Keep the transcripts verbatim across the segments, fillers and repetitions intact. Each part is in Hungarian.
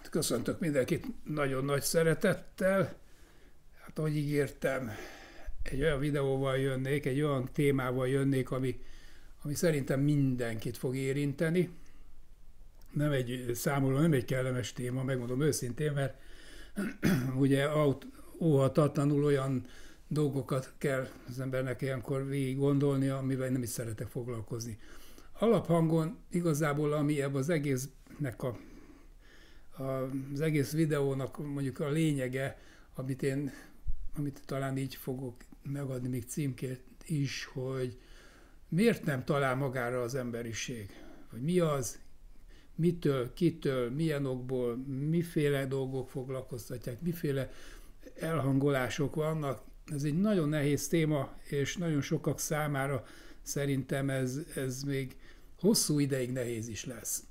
Köszöntök mindenkit nagyon nagy szeretettel. Hát ahogy ígértem, egy olyan videóval jönnék, egy olyan témával jönnék, ami, ami szerintem mindenkit fog érinteni. Nem egy, számomra nem egy kellemes téma, megmondom őszintén, mert ugye óhatatlanul olyan dolgokat kell az embernek ilyenkor végig gondolnia, amivel nem is szeretek foglalkozni. Alaphangon igazából, ami ebben az egésznek a az egész videónak mondjuk a lényege, amit én, amit talán így fogok megadni még címként is, hogy miért nem talál magára az emberiség? Hogy mi az, mitől, kitől, milyen okból, miféle dolgok foglalkoztatják, miféle elhangolások vannak. Ez egy nagyon nehéz téma, és nagyon sokak számára szerintem ez, ez még hosszú ideig nehéz is lesz.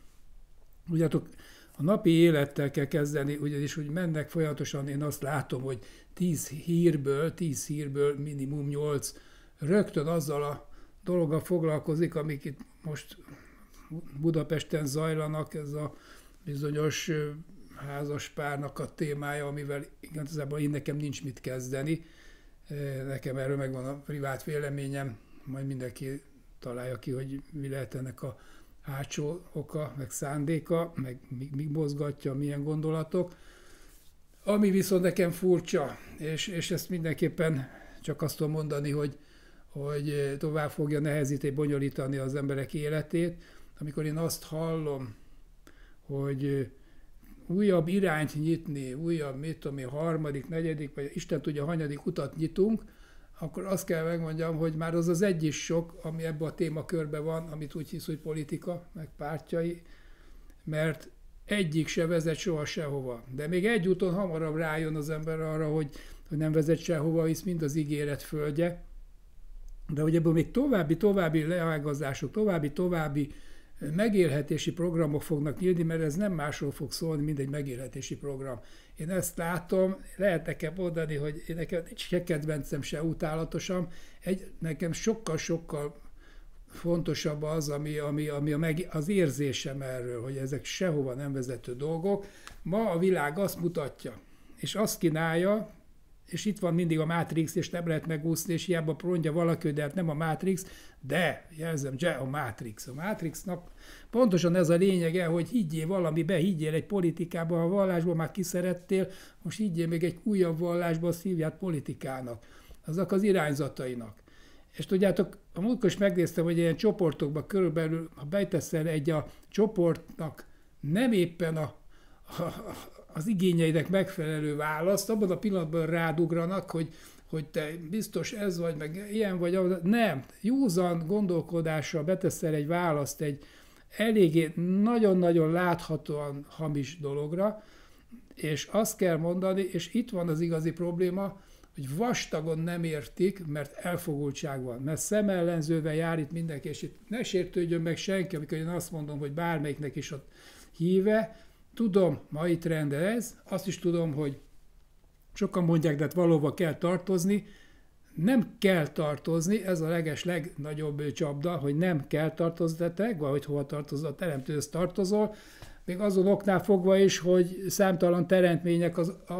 Ugyatok, a napi élettel kell kezdeni, ugyanis hogy mennek folyamatosan, én azt látom, hogy tíz hírből, tíz hírből minimum nyolc rögtön azzal a dologgal foglalkozik, amik itt most Budapesten zajlanak, ez a bizonyos házas párnak a témája, amivel igazából én nekem nincs mit kezdeni. Nekem erről megvan a privát véleményem, majd mindenki találja ki, hogy mi lehet ennek a hátsó oka, meg szándéka, meg mi, mi mozgatja, milyen gondolatok. Ami viszont nekem furcsa, és, és ezt mindenképpen csak azt tudom mondani, hogy, hogy tovább fogja nehezíteni, bonyolítani az emberek életét, amikor én azt hallom, hogy újabb irányt nyitni, újabb, mit tudom én, harmadik, negyedik, vagy Isten tudja, hanyadik utat nyitunk, akkor azt kell megmondjam, hogy már az az egy is sok, ami ebben a témakörben van, amit úgy hisz, hogy politika, meg pártjai, mert egyik se vezet soha sehova. De még egy úton hamarabb rájön az ember arra, hogy, hogy nem vezet sehova, hisz mind az ígéret földje. De hogy ebből még további, további leágazások, további, további megélhetési programok fognak nyílni, mert ez nem másról fog szólni, mint egy megélhetési program. Én ezt látom, lehet nekem mondani, hogy én nekem nincs se kedvencem, se utálatosan, egy, nekem sokkal-sokkal fontosabb az, ami, ami, ami a meg, az érzésem erről, hogy ezek sehova nem vezető dolgok. Ma a világ azt mutatja, és azt kínálja, és itt van mindig a Matrix, és nem lehet megúszni, és hiába mondja valaki, de hát nem a Matrix, de, jelzem, a Matrix. A Matrixnak pontosan ez a lényege, hogy higgyél valamibe, higgyél egy politikába, a vallásból már kiszerettél, most higgyél még egy újabb vallásba, azt hívják politikának, azok az irányzatainak. És tudjátok, a múltkor is megnéztem, hogy ilyen csoportokban körülbelül, ha beteszel egy a csoportnak nem éppen a, a, a az igényeinek megfelelő választ, abban a pillanatban rádugranak, hogy, hogy te biztos ez vagy, meg ilyen vagy, nem. Józan gondolkodással beteszel egy választ egy eléggé nagyon-nagyon láthatóan hamis dologra, és azt kell mondani, és itt van az igazi probléma, hogy vastagon nem értik, mert elfogultság van, mert szemellenzővel jár itt mindenki, és itt ne sértődjön meg senki, amikor én azt mondom, hogy bármelyiknek is a híve. Tudom, mai trend ez, azt is tudom, hogy sokan mondják, de hát valóban kell tartozni. Nem kell tartozni, ez a leges legnagyobb csapda, hogy nem kell tartozzatok, vagy hova tartozol, a teremtőhöz tartozol, még azon oknál fogva is, hogy számtalan teremtmények az, a,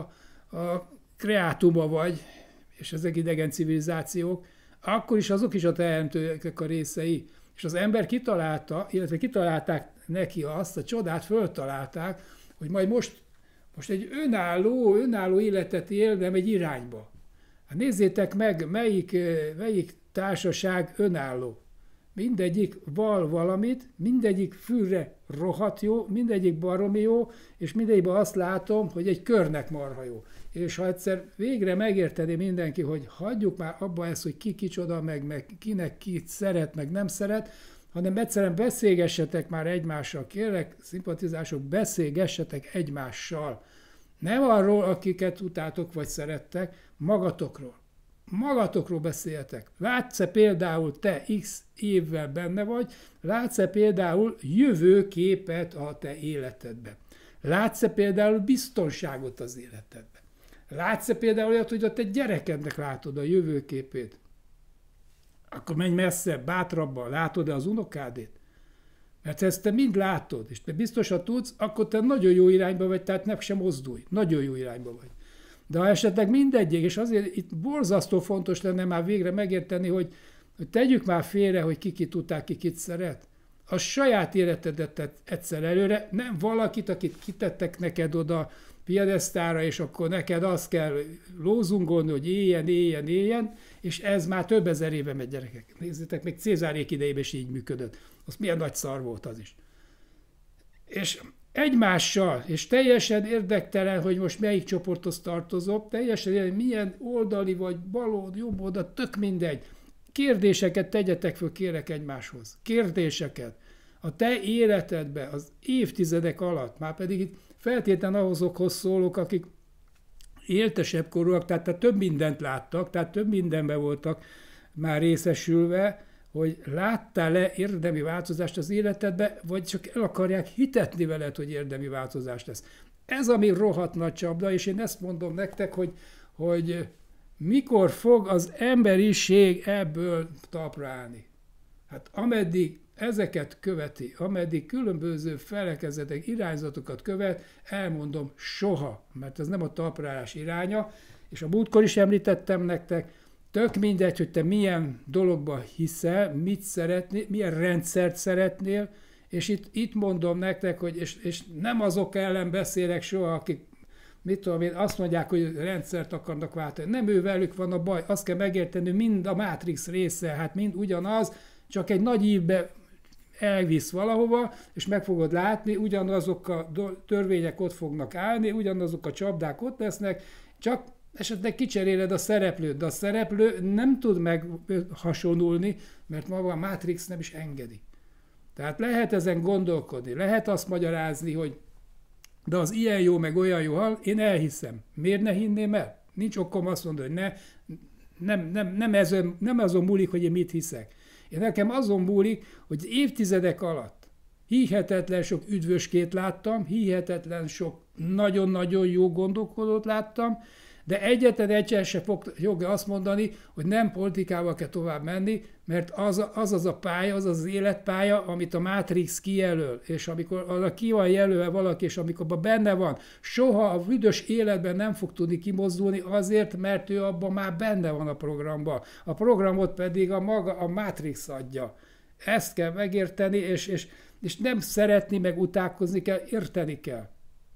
a kreátuma vagy, és ezek idegen civilizációk, akkor is azok is a teremtőnek a részei. És az ember kitalálta, illetve kitalálták neki azt, a csodát föltalálták, hogy majd most, most egy önálló, önálló életet él, nem egy irányba. Hát nézzétek meg, melyik, melyik társaság önálló. Mindegyik val valamit, mindegyik fülre rohadt jó, mindegyik baromi jó, és mindegyikben azt látom, hogy egy körnek marha jó. És ha egyszer végre megérteni mindenki, hogy hagyjuk már abba ezt, hogy ki kicsoda, meg, meg kinek ki szeret, meg nem szeret, hanem egyszerűen beszélgessetek már egymással. Kérlek, szimpatizások, beszélgessetek egymással. Nem arról, akiket utáltok vagy szerettek, magatokról. Magatokról beszéljetek. Látsz-e például te x évvel benne vagy, látsz-e például jövőképet a te életedben? Látsz-e például biztonságot az életedben? Látsz-e például olyat, hogy a te gyerekednek látod a jövőképét? Akkor menj messze, bátrabban, látod-e az unokádét? Mert ha ezt te mind látod, és te biztosan tudsz, akkor te nagyon jó irányba vagy, tehát nem sem mozdulj. Nagyon jó irányba vagy. De ha esetleg mindegyik, és azért itt borzasztó fontos lenne már végre megérteni, hogy, hogy tegyük már félre, hogy ki kit utál, ki kit szeret. A saját életedet tett egyszer előre, nem valakit, akit kitettek neked oda piedesztára, és akkor neked azt kell lózungolni, hogy éljen, éljen, éljen, és ez már több ezer éve megy, gyerekek. Nézzétek, még Cézárék idejében is így működött. Az milyen nagy szar volt az is. És egymással, és teljesen érdektelen, hogy most melyik csoporthoz tartozok, teljesen milyen oldali vagy balold, jobb oldal, tök mindegy. Kérdéseket tegyetek föl, kérek egymáshoz. Kérdéseket. A te életedben az évtizedek alatt, már pedig itt feltétlenül ahhozokhoz szólok, akik éltesebb korúak, tehát, tehát több mindent láttak, tehát több mindenben voltak már részesülve, hogy láttál-e érdemi változást az életedbe, vagy csak el akarják hitetni veled, hogy érdemi változás lesz. Ez a mi rohadt nagy csapda, és én ezt mondom nektek, hogy, hogy mikor fog az emberiség ebből talpra állni. Hát ameddig ezeket követi, ameddig különböző felekezetek, irányzatokat követ, elmondom, soha, mert ez nem a talpraállás iránya, és a múltkor is említettem nektek, tök mindegy, hogy te milyen dologba hiszel, mit szeretnél, milyen rendszert szeretnél, és itt, itt mondom nektek, hogy és, és nem azok ellen beszélek soha, akik mit tudom én, azt mondják, hogy rendszert akarnak váltani. Nem ő velük van a baj, azt kell megérteni, mind a Matrix része, hát mind ugyanaz, csak egy nagy ívbe elvisz valahova, és meg fogod látni, ugyanazok a törvények ott fognak állni, ugyanazok a csapdák ott lesznek, csak esetleg kicseréled a szereplőt, de a szereplő nem tud meghasonulni, mert maga a Matrix nem is engedi. Tehát lehet ezen gondolkodni, lehet azt magyarázni, hogy de az ilyen jó, meg olyan jó, én elhiszem. Miért ne hinném el? Nincs okom azt mondani, hogy ne, nem, nem, nem, ezen, nem azon múlik, hogy én mit hiszek. Én nekem azon múlik, hogy évtizedek alatt hihetetlen sok üdvöskét láttam, hihetetlen sok nagyon-nagyon jó gondolkodót láttam, de egyetlen egyszer se fog joga azt mondani, hogy nem politikával kell tovább menni, mert az az, az a pálya, az az életpálya, amit a Matrix kijelöl, és amikor arra ki van jelölve valaki, és amikor benne van, soha a büdös életben nem fog tudni kimozdulni azért, mert ő abban már benne van a programban. A programot pedig a maga, a Matrix adja. Ezt kell megérteni, és, és, és nem szeretni, meg utálkozni kell, érteni kell.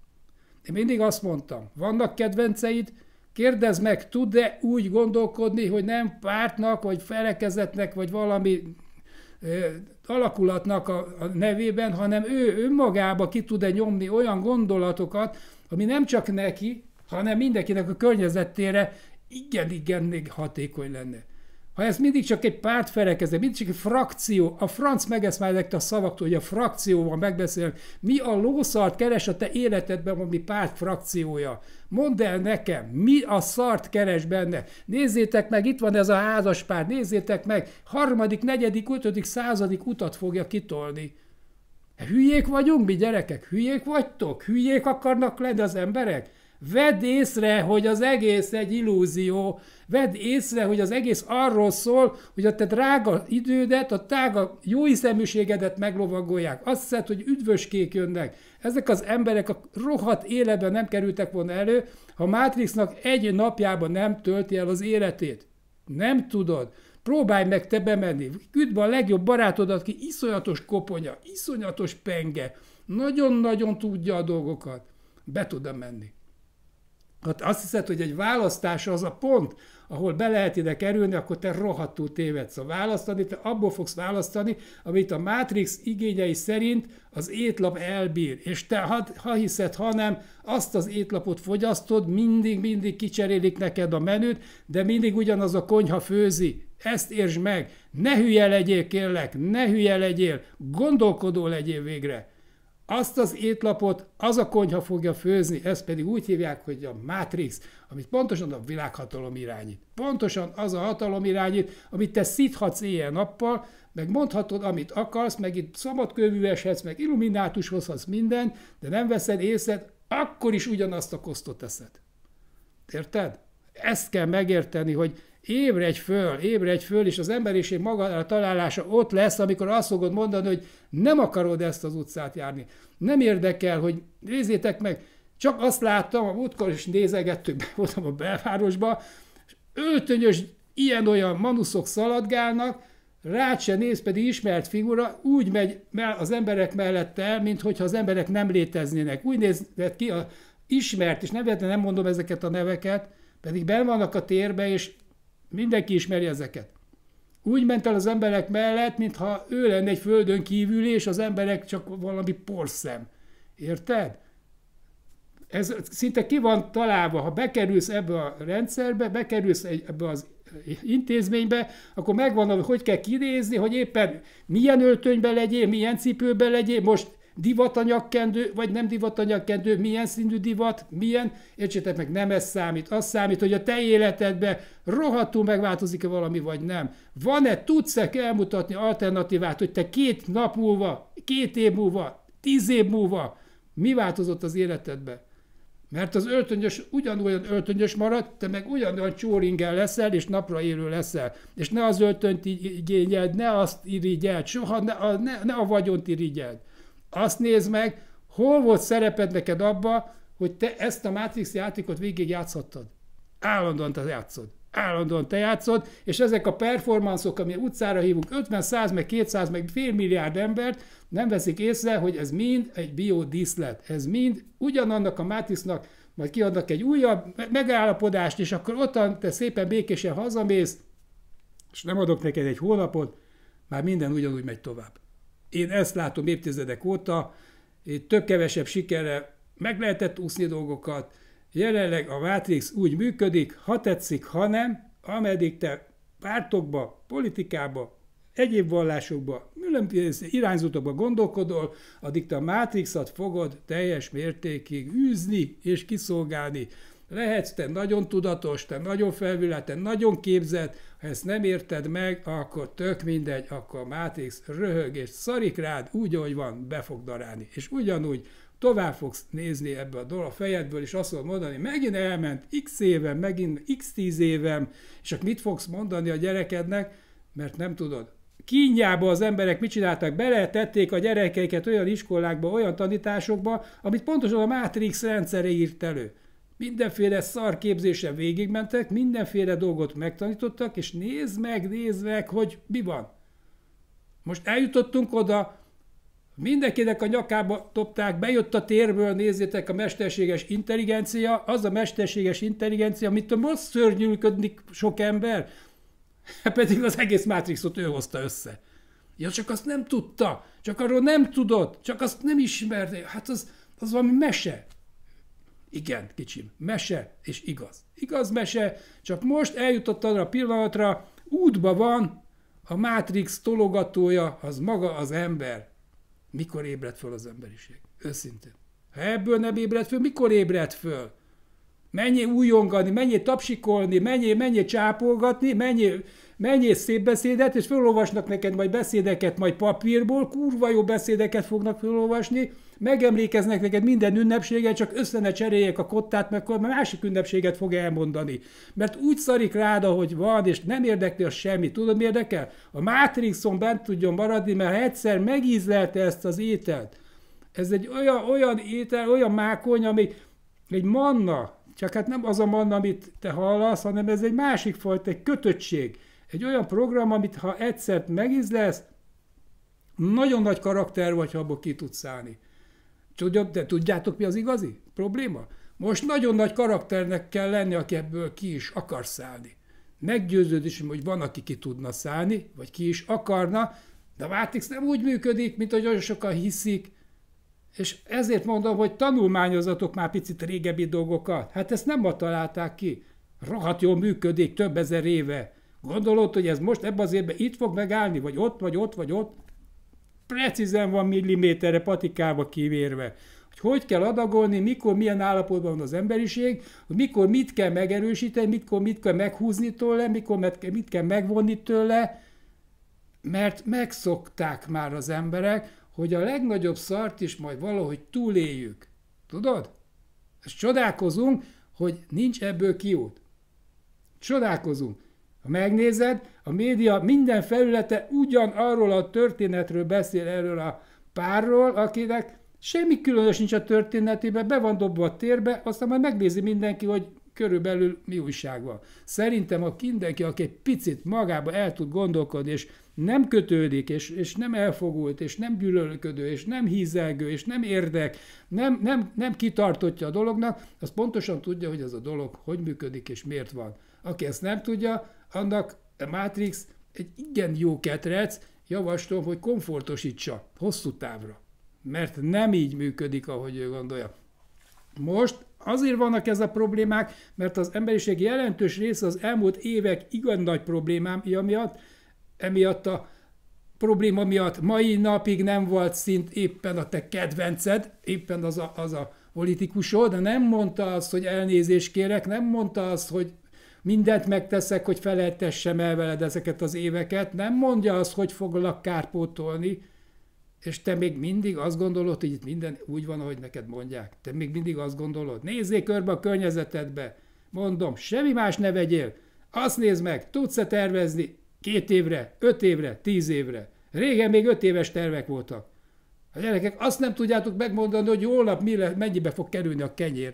Én mindig azt mondtam, vannak kedvenceid, kérdezd meg, tud-e úgy gondolkodni, hogy nem pártnak, vagy felekezetnek, vagy valami ö, alakulatnak a, a nevében, hanem ő önmagába ki tud-e nyomni olyan gondolatokat, ami nem csak neki, hanem mindenkinek a környezetére igen-igen még hatékony lenne. Ha ez mindig csak egy pártfelekezet, mindig csak egy frakció, a franc megesz már a szavaktól, hogy a frakcióval megbeszélnek, mi a lószart keres a te életedben, ami párt frakciója. Mondd el nekem, mi a szart keres benne. Nézzétek meg, itt van ez a házaspár, nézzétek meg, harmadik, negyedik, ötödik, századik utat fogja kitolni. Hülyék vagyunk mi, gyerekek? Hülyék vagytok? Hülyék akarnak lenni az emberek? Vedd észre, hogy az egész egy illúzió. Vedd észre, hogy az egész arról szól, hogy a te drága idődet, a tága jóhiszeműségedet meglovagolják. Azt hiszed, hogy üdvöskék jönnek. Ezek az emberek a rohadt életben nem kerültek volna elő, ha Matrixnak egy napjában nem tölti el az életét. Nem tudod. Próbálj meg te bemenni. Küld be a legjobb barátodat, ki iszonyatos koponya, iszonyatos penge. Nagyon-nagyon tudja a dolgokat. Be tud menni. Hát azt hiszed, hogy egy választás az a pont, ahol be lehet ide kerülni, akkor te rohadtul tévedsz a választani, te abból fogsz választani, amit a Matrix igényei szerint az étlap elbír. És te, ha, ha hiszed, ha nem, azt az étlapot fogyasztod, mindig-mindig kicserélik neked a menüt, de mindig ugyanaz a konyha főzi. Ezt értsd meg, ne hülye legyél, kérlek, ne hülye legyél, gondolkodó legyél végre. Azt az étlapot az a konyha fogja főzni, ezt pedig úgy hívják, hogy a Matrix, amit pontosan a világhatalom irányít. Pontosan az a hatalom irányít, amit te szíthatsz éjjel-nappal, meg mondhatod, amit akarsz, meg itt szabadkőműveshetsz, meg illuminátus hozhatsz minden, de nem veszed észre, akkor is ugyanazt a kosztot teszed. Érted? Ezt kell megérteni, hogy Ébredj föl, ébredj föl, és az emberiség maga találása ott lesz, amikor azt fogod mondani, hogy nem akarod ezt az utcát járni. Nem érdekel, hogy nézzétek meg, csak azt láttam, a múltkor is nézegettük, voltam a belvárosba, öltönyös ilyen-olyan manuszok szaladgálnak, rád se néz, pedig ismert figura, úgy megy az emberek mellett el, mintha az emberek nem léteznének. Úgy nézett ki, a ismert, és nem, nem mondom ezeket a neveket, pedig benn vannak a térben, és mindenki ismeri ezeket. Úgy ment el az emberek mellett, mintha ő lenne egy földön kívüli, és az emberek csak valami porszem. Érted? Ez szinte ki van találva, ha bekerülsz ebbe a rendszerbe, bekerülsz ebbe az intézménybe, akkor megvan, hogy hogy kell kinézni, hogy éppen milyen öltönybe legyél, milyen cipőbe legyél, most divatanyagkendő, vagy nem divatanyagkendő, milyen színű divat, milyen, értsétek meg, nem ez számít. Az számít, hogy a te életedben rohadtul megváltozik-e valami, vagy nem. Van-e, tudsz-e elmutatni alternatívát, hogy te két nap múlva, két év múlva, tíz év múlva mi változott az életedben? Mert az öltönyös ugyanolyan öltönyös maradt, te meg ugyanolyan csóringel leszel, és napra élő leszel. És ne az öltönyt igényeld, ne azt irigyeld, soha ne a, ne, ne a vagyont irigyeld. Azt nézd meg, hol volt szereped neked abba, hogy te ezt a Matrix játékot végig játszhattad. Állandóan te játszod. Állandóan te játszod, és ezek a performanszok, ami utcára hívunk ötven, száz, meg kétszáz, meg fél milliárd embert, nem veszik észre, hogy ez mind egy biodíszlet. Ez mind ugyanannak a Matrixnak, majd kiadnak egy újabb megállapodást, és akkor ottan te szépen békésen hazamész, és nem adok neked egy hónapot, már minden ugyanúgy megy tovább. Én ezt látom évtizedek óta, több-kevesebb sikerrel meg lehetett úszni dolgokat, jelenleg a Matrix úgy működik, ha tetszik, ha nem, ameddig te pártokba, politikába, egyéb vallásokba, különböző irányzatokba gondolkodol, addig te a Matrixot fogod teljes mértékig űzni és kiszolgálni. Lehetsz te nagyon tudatos, te nagyon felvilágos, te nagyon képzett, ha ezt nem érted meg, akkor tök mindegy, akkor a Matrix röhög és szarik rád, úgy, ahogy van, be fog darálni. És ugyanúgy tovább fogsz nézni ebbe a dolog a fejedből, és azt fogod mondani, megint elment x évem, megint x tíz évem, és akkor mit fogsz mondani a gyerekednek, mert nem tudod. Kínjába az emberek mit csináltak? Beletették a gyerekeiket olyan iskolákba, olyan tanításokba, amit pontosan a Matrix rendszere írt elő. Mindenféle szarképzésen végigmentek, mindenféle dolgot megtanítottak, és nézd meg, nézd meg, hogy mi van. Most eljutottunk oda, mindenkinek a nyakába topták, bejött a térből, nézzétek, a mesterséges intelligencia, az a mesterséges intelligencia, amit most szörnyűködik sok ember, pedig az egész Matrixot ő hozta össze. Ja, csak azt nem tudta, csak arról nem tudott, csak azt nem ismerte, hát az, az valami mese. Igen, kicsim, mese és igaz. Igaz mese, csak most eljutott arra a pillanatra, útba van, a Matrix tologatója, az maga az ember. Mikor ébred föl az emberiség? Őszintén. Ha ebből nem ébred föl, mikor ébred föl? Mennyi újongani, mennyi tapsikolni, mennyi, mennyi csápolgatni, mennyi, mennyi szép beszédet, és felolvasnak neked majd beszédeket majd papírból, kurva jó beszédeket fognak felolvasni, megemlékeznek neked minden ünnepséget, csak össze ne cseréljek a kottát, mert akkor másik ünnepséget fog elmondani. Mert úgy szarik rád, ahogy van, és nem érdekli a semmi. Tudod, mi érdekel? A Matrixon bent tudjon maradni, mert ha egyszer megízlelte ezt az ételt. Ez egy olyan, olyan étel, olyan mákony, ami egy manna, csak hát nem az a manna, amit te hallasz, hanem ez egy másik fajta, egy kötöttség. Egy olyan program, amit ha egyszer megízlesz, nagyon nagy karakter vagy, ha abból ki tudsz állni. De tudjátok, mi az igazi probléma? Most nagyon nagy karakternek kell lenni, aki ebből ki is akar szállni. Meggyőződésem, hogy van, aki ki tudna szállni, vagy ki is akarna, de a Matrix nem úgy működik, mint hogy olyan sokan hiszik, és ezért mondom, hogy tanulmányozatok már picit régebbi dolgokat. Hát ezt nem ma találták ki. Rohadt jól működik több ezer éve. Gondolod, hogy ez most ebben az évben itt fog megállni, vagy ott, vagy ott, vagy ott? Precízen van milliméterre patikába kivérve. Hogy hogy kell adagolni, mikor, milyen állapotban van az emberiség, hogy mikor mit kell megerősíteni, mikor mit kell meghúzni tőle, mikor mit kell megvonni tőle, mert megszokták már az emberek, hogy a legnagyobb szart is majd valahogy túléljük. Tudod? És csodálkozunk, hogy nincs ebből kiút. Csodálkozunk. Ha megnézed, a média minden felülete ugyanarról a történetről beszél, erről a párról, akinek semmi különös nincs a történetében, be van dobva a térbe, aztán majd megnézi mindenki, hogy körülbelül mi újság van. Szerintem, ha mindenki, aki egy picit magába el tud gondolkodni, és nem kötődik, és, és nem elfogult, és nem gyűlölködő, és nem hízelgő, és nem érdek, nem, nem, nem kitartottja a dolognak, az pontosan tudja, hogy ez a dolog hogy működik, és miért van. Aki ezt nem tudja, annak a Matrix egy igen jó ketrec, javaslom, hogy komfortosítsa hosszú távra. Mert nem így működik, ahogy ő gondolja. Most azért vannak ez a problémák, mert az emberiség jelentős része az elmúlt évek igen nagy problémám miatt, emiatt a probléma miatt mai napig nem volt szint éppen a te kedvenced, éppen az a, az a politikusod, de nem mondta azt, hogy elnézést kérek, nem mondta azt, hogy mindent megteszek, hogy felejtessem el veled ezeket az éveket, nem mondja azt, hogy foglak kárpótolni, és te még mindig azt gondolod, hogy itt minden úgy van, ahogy neked mondják. Te még mindig azt gondolod. Nézzél körbe a környezetedbe. Mondom, semmi más ne vegyél. Azt nézd meg, tudsz-e tervezni két évre, öt évre, tíz évre. Régen még öt éves tervek voltak. A gyerekek azt nem tudjátok megmondani, hogy holnap mi le, mennyibe fog kerülni a kenyér.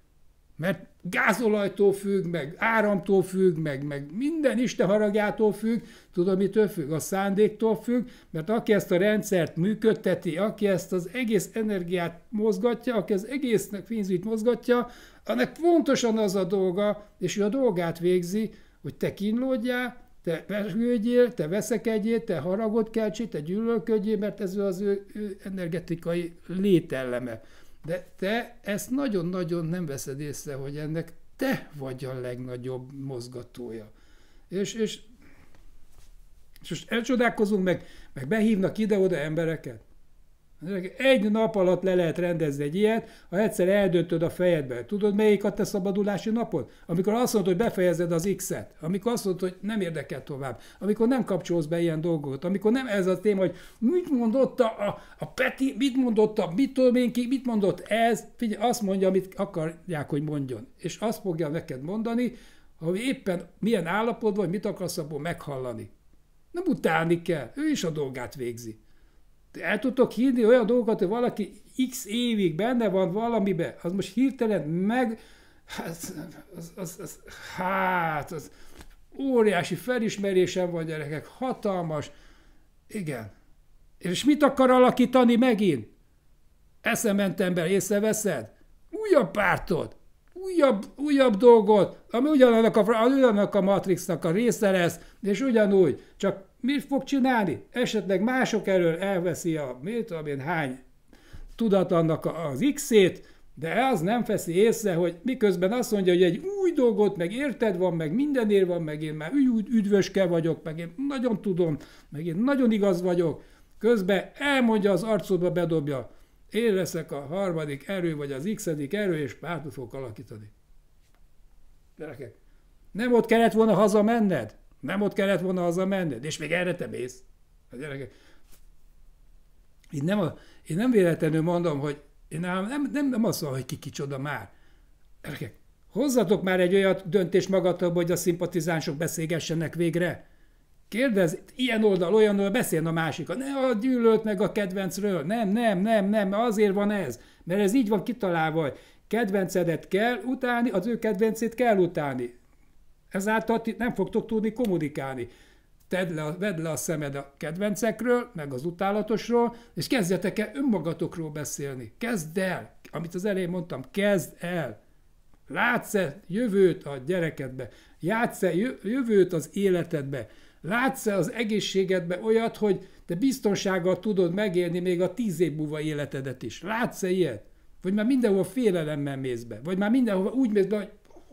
Mert gázolajtól függ, meg áramtól függ, meg, meg minden Isten haragjától függ. Tudod, mitől függ? A szándéktól függ, mert aki ezt a rendszert működteti, aki ezt az egész energiát mozgatja, aki az egésznek pénzügyt mozgatja, annak pontosan az a dolga, és ő a dolgát végzi, hogy te kínlódjál, te vergődjél, te veszekedjél, te haragot keltsél, te gyűlölködjél, mert ez az ő, ő energetikai lételleme. De te ezt nagyon-nagyon nem veszed észre, hogy ennek te vagy a legnagyobb mozgatója. És, és, és most elcsodálkozunk, meg, meg behívnak ide-oda embereket. Egy nap alatt le lehet rendezni egy ilyet, ha egyszer eldöntöd a fejedbe. Tudod, melyik a te szabadulási napod? Amikor azt mondod, hogy befejezed az X-et. Amikor azt mondod, hogy nem érdekel tovább. Amikor nem kapcsolsz be ilyen dolgokat. Amikor nem ez a téma, hogy mit mondott a, a, a Peti, mit mondott a mit tudom én ki, mit mondott ez. Figyelj, azt mondja, amit akarják, hogy mondjon. És azt fogja neked mondani, hogy éppen milyen állapotban, vagy mit akarsz abból meghallani. Nem utálni kell. Ő is a dolgát végzi. El tudtok hinni olyan dolgokat, hogy valaki x évig benne van valamiben, az most hirtelen meg, hát az, az, az, hát, az óriási felismerésem van, gyerekek, hatalmas, igen. És mit akar alakítani megint? Eszementember, észreveszed? Újabb pártot, újabb, újabb dolgot, ami ugyanannak a, ugyanannak a Matrixnak a része lesz, és ugyanúgy, csak mit fog csinálni? Esetleg mások elől elveszi a, mit tudom én, hány tudatlannak az X-ét, de az nem veszi észre, hogy miközben azt mondja, hogy egy új dolgot, meg érted van, meg mindenért van, meg én már üdvöske vagyok, meg én nagyon tudom, meg én nagyon igaz vagyok, közben elmondja az arcodba, bedobja, én leszek a harmadik erő, vagy az x-edik erő, és pártot fogok alakítani. Gyerekek, nem ott kellett volna hazamenned? Nem ott kellett volna hazamenned, és még erre te mész. A gyerekek. Én nem, a, én nem véletlenül mondom, hogy én nem, nem, nem azt mondom, hogy ki kicsoda már. Gyerekek, hozzatok már egy olyan döntést magatokba, hogy a szimpatizánsok beszélgessenek végre. Kérdezz, ilyen oldal, olyan oldal, beszéljen a másikat. Ne a gyűlölt meg a kedvencről. Nem, nem, nem, nem, azért van ez. Mert ez így van kitalálva, hogy kedvencedet kell utálni, az ő kedvencét kell utálni. Ezáltal nem fogtok tudni kommunikálni. Tedd le, vedd le a szemed a kedvencekről, meg az utálatosról, és kezdjetek el önmagatokról beszélni. Kezd el, amit az elején mondtam, kezd el. Látsz-e jövőt a gyerekedbe? Játsz-e jövőt az életedbe? Látsz-e az egészségedbe olyat, hogy te biztonsággal tudod megélni még a tíz év múlva életedet is? Látsz-e ilyet? Vagy már mindenhol félelemmel mész be? Vagy már mindenhol úgy mész be, hogy...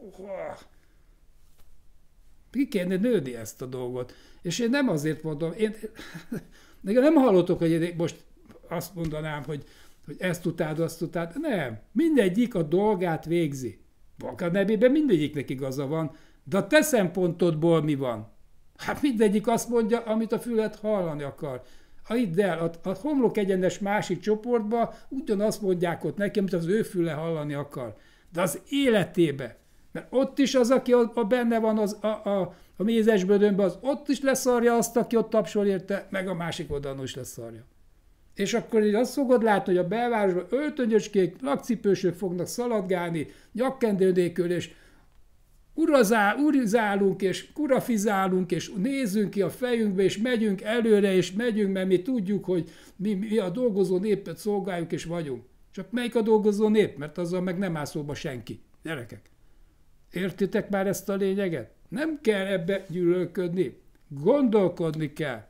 Ki kéne nőni ezt a dolgot? És én nem azért mondom, én nem hallottok, hogy én most azt mondanám, hogy, hogy ezt utáld, azt utáld. Nem. Mindegyik a dolgát végzi. Balka nevében mindegyiknek igaza van, de a te szempontodból mi van? Hát mindegyik azt mondja, amit a fület hallani akar. Ha hidd el, a, a homlok egyenes másik csoportba ugyanazt mondják ott neki, amit az ő füle hallani akar. De az életébe Mert ott is az, aki a, a benne van az, a, a, a mézesbödönben, az ott is leszarja azt, aki ott tapsol érte, meg a másik oldalon is leszarja. És akkor így azt fogod látni, hogy a belvárosban öltönyöskék, lakcipősök fognak szaladgálni, nyakkendő nélkül, és urazál, urizálunk, és kurafizálunk, és nézzünk ki a fejünkbe, és megyünk előre, és megyünk, mert mi tudjuk, hogy mi, mi a dolgozó népet szolgáljuk, és vagyunk. Csak melyik a dolgozó nép? Mert azzal meg nem áll szóba senki. Gyerekek, értitek már ezt a lényeget? Nem kell ebbe gyűlölködni. Gondolkodni kell.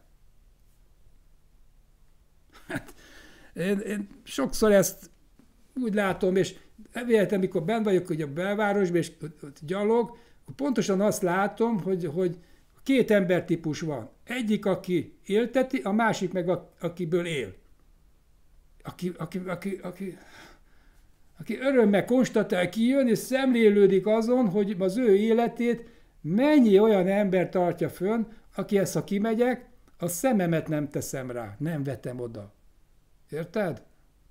Hát, én, én sokszor ezt úgy látom, és véletlenül, amikor benn vagyok hogy a belvárosban, és ott gyalog, pontosan azt látom, hogy, hogy két embertípus van. Egyik, aki élteti, a másik meg, a, akiből él. Aki, aki, aki, aki, aki örömmel konstatál, kijön, és szemlélődik azon, hogy az ő életét mennyi olyan ember tartja fönn, aki ezt, ha kimegyek, a szememet nem teszem rá, nem vetem oda. Érted?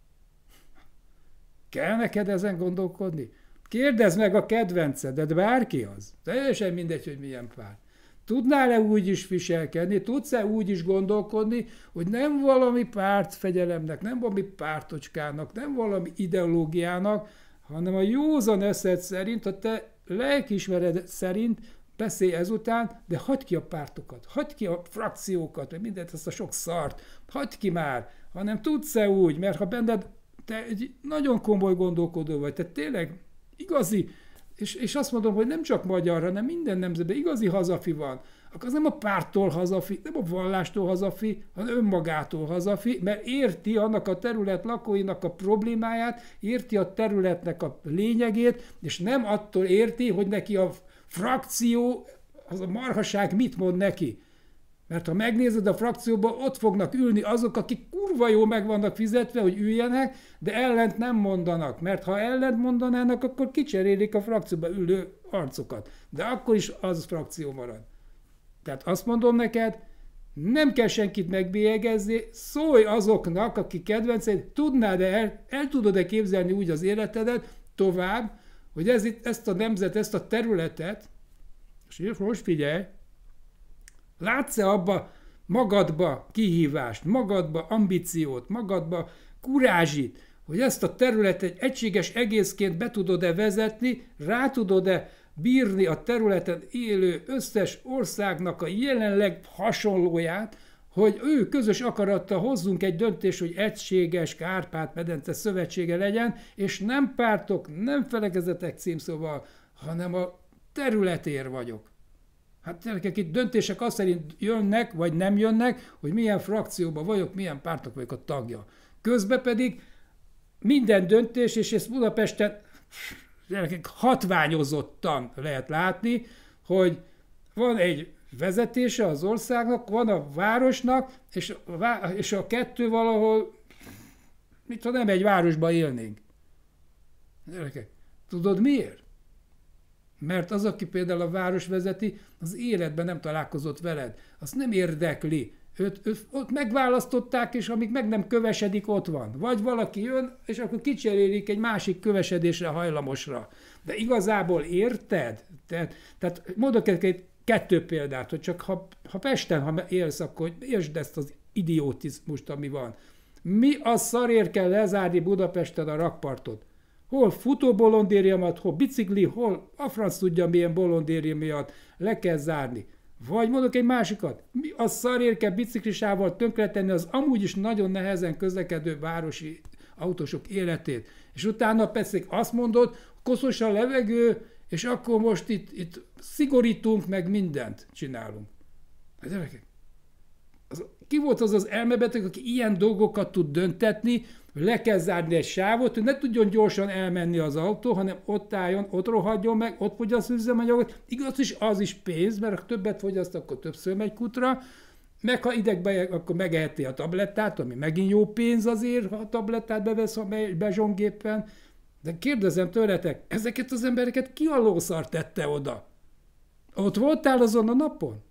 Kell neked ezen gondolkodni? Kérdezd meg a kedvencedet, bárki az. Teljesen mindegy, hogy milyen pár. Tudnál-e úgy is viselkedni, tudsz-e úgy is gondolkodni, hogy nem valami pártfegyelemnek, nem valami pártocskának, nem valami ideológiának, hanem a józan eszed szerint, a te lelkiismered szerint beszélj ezután, de hagyd ki a pártokat, hagyd ki a frakciókat, vagy mindent, ezt a sok szart, hagyd ki már, hanem tudsz-e úgy, mert ha benned te egy nagyon komoly gondolkodó vagy, te tényleg igazi, és, és azt mondom, hogy nem csak magyar, hanem minden nemzetben igazi hazafi van, akkor az nem a párttól hazafi, nem a vallástól hazafi, hanem önmagától hazafi, mert érti annak a terület lakóinak a problémáját, érti a területnek a lényegét, és nem attól érti, hogy neki a frakció, az a marhaság mit mond neki. Mert ha megnézed a frakcióban, ott fognak ülni azok, akik kurva jó meg vannak fizetve, hogy üljenek, de ellent nem mondanak. Mert ha ellent mondanának, akkor kicserélik a frakcióba ülő arcokat. De akkor is az frakció marad. Tehát azt mondom neked, nem kell senkit megbélyegezni, szólj azoknak, akik kedvenced, tudnád-e, el, el tudod-e képzelni úgy az életedet tovább, hogy ez, ezt a nemzet, ezt a területet, és most figyelj, látsz-e abba magadba kihívást, magadba ambíciót, magadba kurázsit, hogy ezt a területet egy egységes egészként be tudod-e vezetni, rá tudod-e bírni a területen élő összes országnak a jelenleg hasonlóját, hogy ő közös akarattal hozzunk egy döntést, hogy egységes Kárpát-medence szövetsége legyen, és nem pártok, nem felekezetek címszóval, hanem a területér vagyok. Hát gyerekek, itt döntések azt szerint jönnek, vagy nem jönnek, hogy milyen frakcióban vagyok, milyen pártok vagyok a tagja. Közben pedig minden döntés, és ezt Budapesten gyerekek, hatványozottan lehet látni, hogy van egy vezetése az országnak, van a városnak, és a, vá- és a kettő valahol, mit ha nem egy városban élnénk. Gyerekek, tudod miért? Mert az, aki például a város vezeti, az életben nem találkozott veled. Azt nem érdekli. Őt, őt, ott megválasztották, és amíg meg nem kövesedik, ott van. Vagy valaki jön, és akkor kicserélik egy másik kövesedésre hajlamosra. De igazából érted? Tehát, tehát mondok egy kettő példát, hogy csak ha, ha Pesten ha élsz, akkor értsd ezt az idiotizmust, ami van. Mi a szarért kell lezárni Budapesten a rakpartot? Hol futóbolondéria miatt, hol bicikli, hol a franc tudja milyen bolondéria miatt le kell zárni. Vagy mondok egy másikat, mi a szarért kell biciklisával tönkretenni az amúgy is nagyon nehezen közlekedő városi autósok életét. És utána persze azt mondod, koszos a levegő, és akkor most itt, itt szigorítunk, meg mindent csinálunk. Hát gyerekek, az, ki volt az az elmebeteg, aki ilyen dolgokat tud döntetni, hogy le kell zárni egy sávot, hogy ne tudjon gyorsan elmenni az autó, hanem ott álljon, ott rohadjon meg, ott fogyaszt üzemanyagot. Igaz is, az is pénz, mert ha többet fogyaszt, akkor többször megy kutra, meg ha idegbe, akkor megeheti a tablettát, ami megint jó pénz azért, ha a tablettát bevesz a bezsongéppen. De kérdezem tőletek, ezeket az embereket ki a lószar tette oda? Ott voltál azon a napon?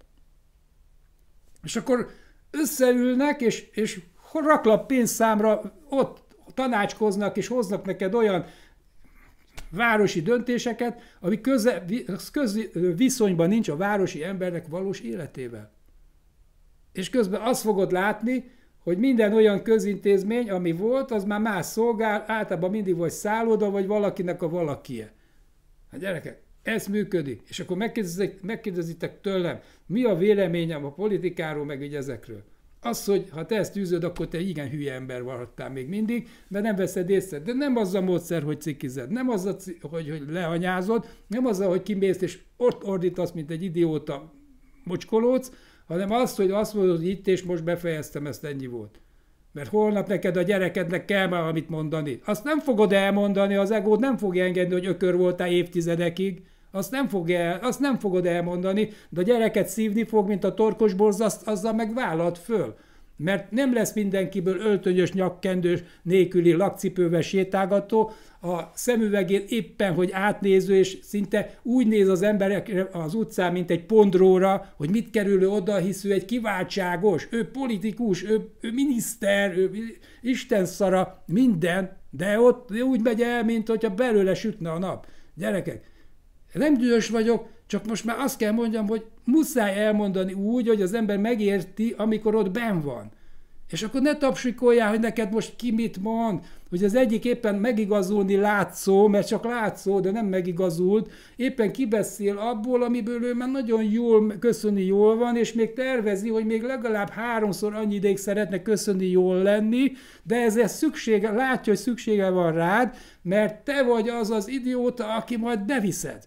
És akkor összeülnek, és, és raklap pénzszámra ott tanácskoznak, és hoznak neked olyan városi döntéseket, ami köze, köz, viszonyban nincs a városi embernek valós életével. És közben azt fogod látni, hogy minden olyan közintézmény, ami volt, az már más szolgál, általában mindig vagy szálloda, vagy valakinek a valakie. Hát gyerekek, ez működik. És akkor megkérdezitek, megkérdezitek tőlem, mi a véleményem a politikáról, meg így ezekről. Az, hogy ha te ezt űzöd, akkor te igen hülye ember maradtál még mindig, mert nem veszed észre. De nem az a módszer, hogy cikized, nem az, a, hogy, hogy leanyázod, nem az, hogy kimész és ott ordítasz, mint egy idióta mocskolódsz, hanem az, hogy azt mondod, hogy itt és most befejeztem, ezt ennyi volt. Mert holnap neked a gyerekednek kell már valamit mondani. Azt nem fogod elmondani, az egód nem fogja engedni, hogy ökör voltál évtizedekig. Azt nem, fogja el, azt nem fogod elmondani, de a gyereket szívni fog, mint a torkosborz, azt, azzal meg vállalt föl. Mert nem lesz mindenkiből öltönyös, nyakkendős, nélküli lakcipővel sétálgató, a szemüvegén éppen, hogy átnéző, és szinte úgy néz az emberek az utcán, mint egy pondróra, hogy mit kerül oda, hisz ő egy kiváltságos, ő politikus, ő, ő miniszter, ő istenszara, minden, de ott úgy megy el, mint hogyha belőle sütne a nap. Gyerekek, nem dühös vagyok, csak most már azt kell mondjam, hogy muszáj elmondani úgy, hogy az ember megérti, amikor ott benn van. És akkor ne tapsikoljál, hogy neked most ki mit mond, hogy az egyik éppen megigazulni látszó, mert csak látszó, de nem megigazult, éppen kibeszél abból, amiből ő már nagyon jól köszöni jól van, és még tervezi, hogy még legalább háromszor annyi ideig szeretne köszöni jól lenni, de ezért szüksége, látja, hogy szüksége van rád, mert te vagy az az idióta, aki majd beviszed.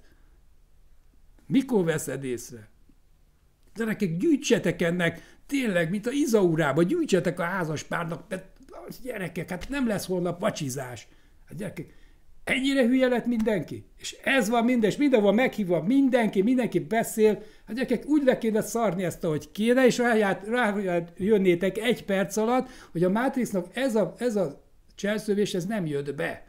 Mikor veszed észre? Gyerekek, gyűjtsetek ennek, tényleg, mint a Izaurába, gyűjtsetek a házaspárnak, mert gyerekek, hát nem lesz holnap vacsizás. Hát gyerekek, ennyire hülye lett mindenki? És ez van minden, és minden van meghívva mindenki, mindenki beszél, hát gyerekek, úgy le kéne szarni ezt, ahogy kéne, és rájönnétek egy perc alatt, hogy a Matrixnak ez a, ez a cselszövés, ez nem jött be.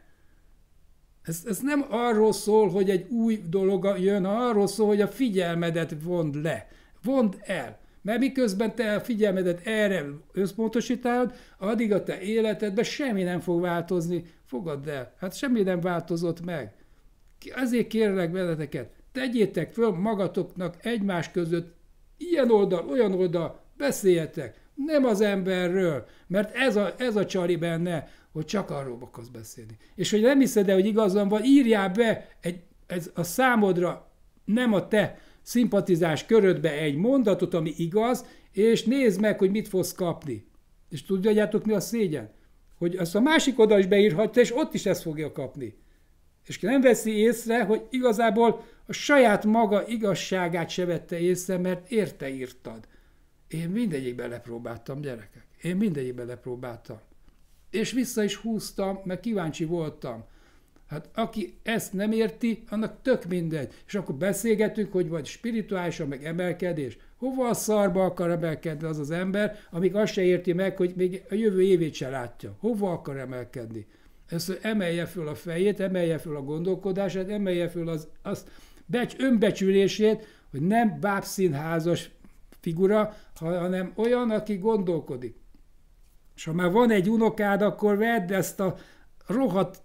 Ez, ez nem arról szól, hogy egy új dolog jön, arról szól, hogy a figyelmedet vond le. Vond el. Mert miközben te a figyelmedet erre összpontosítálod, addig a te életedben semmi nem fog változni. Fogadd el. Hát semmi nem változott meg. Azért kérlek benneteket, tegyétek föl magatoknak egymás között ilyen oldal, olyan oldal, beszéljetek. Nem az emberről, mert ez a, ez a csali benne, hogy csak arról akarsz beszélni. És hogy nem hiszed el, hogy igazam van, írjál be egy, ez a számodra, nem a te szimpatizás körödbe egy mondatot, ami igaz, és nézd meg, hogy mit fogsz kapni. És tudjátok, mi a szégyen? Hogy azt a másik oldal is beírhatja, és ott is ezt fogja kapni. És nem veszi észre, hogy igazából a saját maga igazságát se vette észre, mert érte írtad. Én mindegyikbe lepróbáltam, gyerekek. Én mindegyikbe lepróbáltam. És vissza is húztam, mert kíváncsi voltam. Hát aki ezt nem érti, annak tök mindegy. És akkor beszélgetünk, hogy vagy spirituálisan, meg emelkedés. Hova a szarba akar emelkedni az az ember, amíg azt se érti meg, hogy még a jövő évét se látja. Hova akar emelkedni? Ezt emelje föl a fejét, emelje föl a gondolkodását, emelje föl az, az becs, önbecsülését, hogy nem bábszínházas figura, hanem olyan, aki gondolkodik. És ha már van egy unokád, akkor vedd ezt a rohadt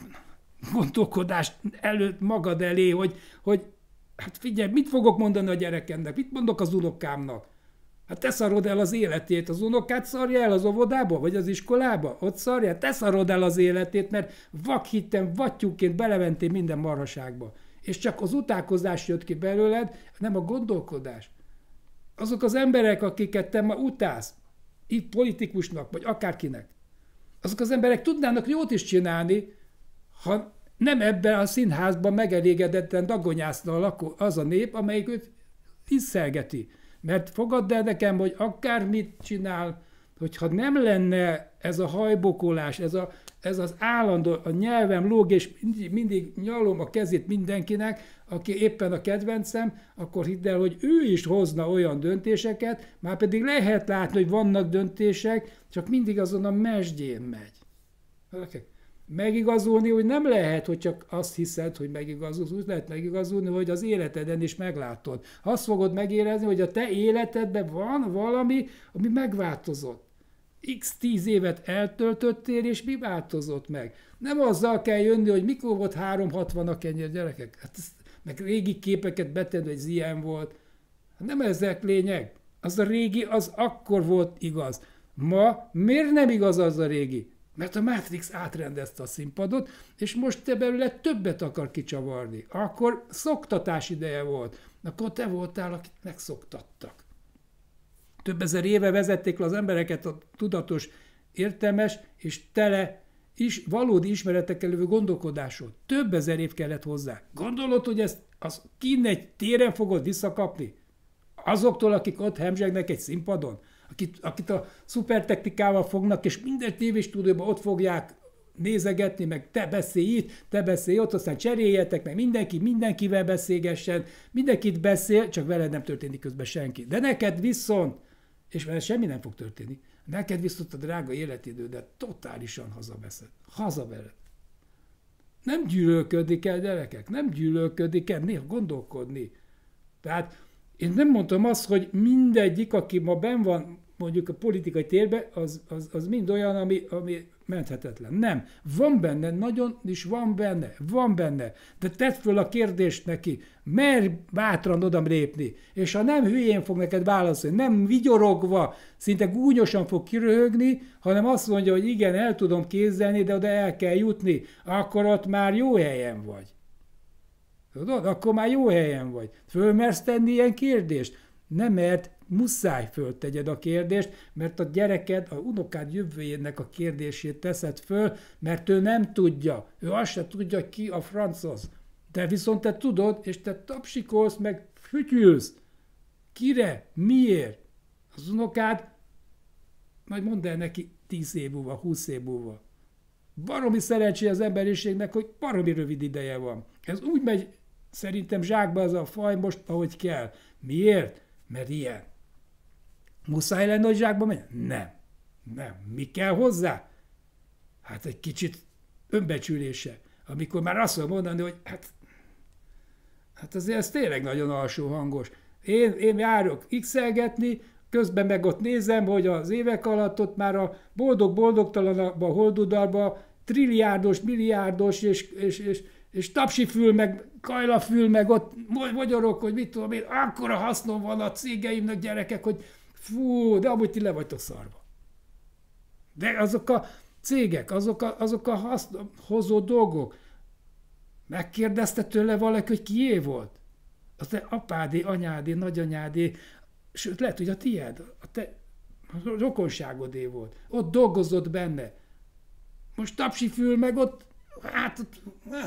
gondolkodást előtt magad elé, hogy, hogy hát figyelj, mit fogok mondani a gyerekemnek, mit mondok az unokámnak? Hát te szarod el az életét, az unokát szarja el az óvodába, vagy az iskolába, ott szarja, te szarod el az életét, mert vakhitten, vattyúként belementél minden marhaságba. És csak az utálkozás jött ki belőled, nem a gondolkodás. Azok az emberek, akiket te ma utálsz, itt politikusnak, vagy akárkinek, azok az emberek tudnának jót is csinálni, ha nem ebben a színházban megelégedetten dagonyászna a lakó, az a nép, amelyik őtisszelgeti. Mert fogadd el nekem, hogy akármit csinál, hogyha nem lenne ez a hajbokolás, ez, a, ez az állandó, a nyelvem lóg, és mindig, mindig nyalom a kezét mindenkinek, aki éppen a kedvencem, akkor hidd el, hogy ő is hozna olyan döntéseket, már pedig lehet látni, hogy vannak döntések, csak mindig azon a mesdjén megy. Megigazulni, hogy nem lehet, hogy csak azt hiszed, hogy megigazulsz, úgy lehet megigazulni, hogy az életeden is meglátod. Azt fogod megérezni, hogy a te életedben van valami, ami megváltozott. x tíz évet eltöltöttél, és mi változott meg? Nem azzal kell jönni, hogy mikor volt háromszázhatvanak ennyi gyerekek. Hát ezt, meg régi képeket betenni, hogy ez ilyen volt. Hát nem ezek lényeg. Az a régi, az akkor volt igaz. Ma miért nem igaz az a régi? Mert a Matrix átrendezte a színpadot, és most te belőle többet akar kicsavarni. Akkor szoktatás ideje volt. Akkor te voltál, akit megszoktattak. Több ezer éve vezették le az embereket a tudatos, értelmes és tele is, valódi ismeretekkel lévő gondolkodásról. Több ezer év kellett hozzá. Gondolod, hogy ezt az kinn egy téren fogod visszakapni? Azoktól, akik ott hemzsegnek egy színpadon? Akit, akit a szupertechnikával fognak, és minden tévéstúdióban ott fogják nézegetni, meg te beszélj itt, te beszélj ott, aztán cseréljetek, meg mindenki mindenkivel beszélgessen, mindenkit beszél, csak veled nem történik közben senki. De neked viszont, és veled semmi nem fog történni, neked viszont a drága életidődet totálisan hazaveszed. Hazavered. Nem gyűlölködni kell, gyerekek, nem gyűlölködni kell, néha gondolkodni. Tehát én nem mondtam azt, hogy mindegyik, aki ma benn van mondjuk a politikai térben, az, az, az mind olyan, ami, ami menthetetlen. Nem. Van benne, nagyon is van benne, van benne. De tedd föl a kérdést neki, merj bátran odam lépni, és ha nem hülyén fog neked válaszolni, nem vigyorogva, szinte gúnyosan fog kiröhögni, hanem azt mondja, hogy igen, el tudom képzelni, de oda el kell jutni, akkor ott már jó helyen vagy. Tudod? Akkor már jó helyen vagy. Fölmersz tenni ilyen kérdést? Nem, mert muszáj föltegyed a kérdést, mert a gyereked, a unokád jövőjének a kérdését teszed föl, mert ő nem tudja. Ő azt se tudja, ki a francoz. De viszont te tudod, és te tapsikolsz, meg fütyülsz. Kire? Miért? Az unokád, majd mondd el neki tíz év múlva, húsz év múlva. Baromi szerencsé az emberiségnek, hogy baromi rövid ideje van. Ez úgy megy szerintem zsákba az a faj most, ahogy kell. Miért? Mert ilyen. Muszáj lenne, hogy zsákba menjen? Nem. Nem. Mi kell hozzá? Hát egy kicsit önbecsülése. Amikor már azt mondom mondani, hogy hát, hát azért ez tényleg nagyon alsó hangos. Én, én járok x-elgetni, közben meg ott nézem, hogy az évek alatt ott már a boldog-boldogtalanabban, a holdudalban trilliárdos, milliárdos és, és, és, és tapsifül, meg kajlafül, meg ott magyarok, hogy mit tudom én, akkora hasznom van a cégeimnek, gyerekek, hogy fú, de amúgy ti le vagytok szarva. De azok a cégek, azok a, azok a haszonhozó dolgok, megkérdezte tőle valaki, hogy kié volt? Az te apádé, anyádé, nagyanyádé, sőt, lehet, hogy a tiéd, a te a rokonságodé volt. Ott dolgozott benne. Most tapsifül, meg ott, hát ott,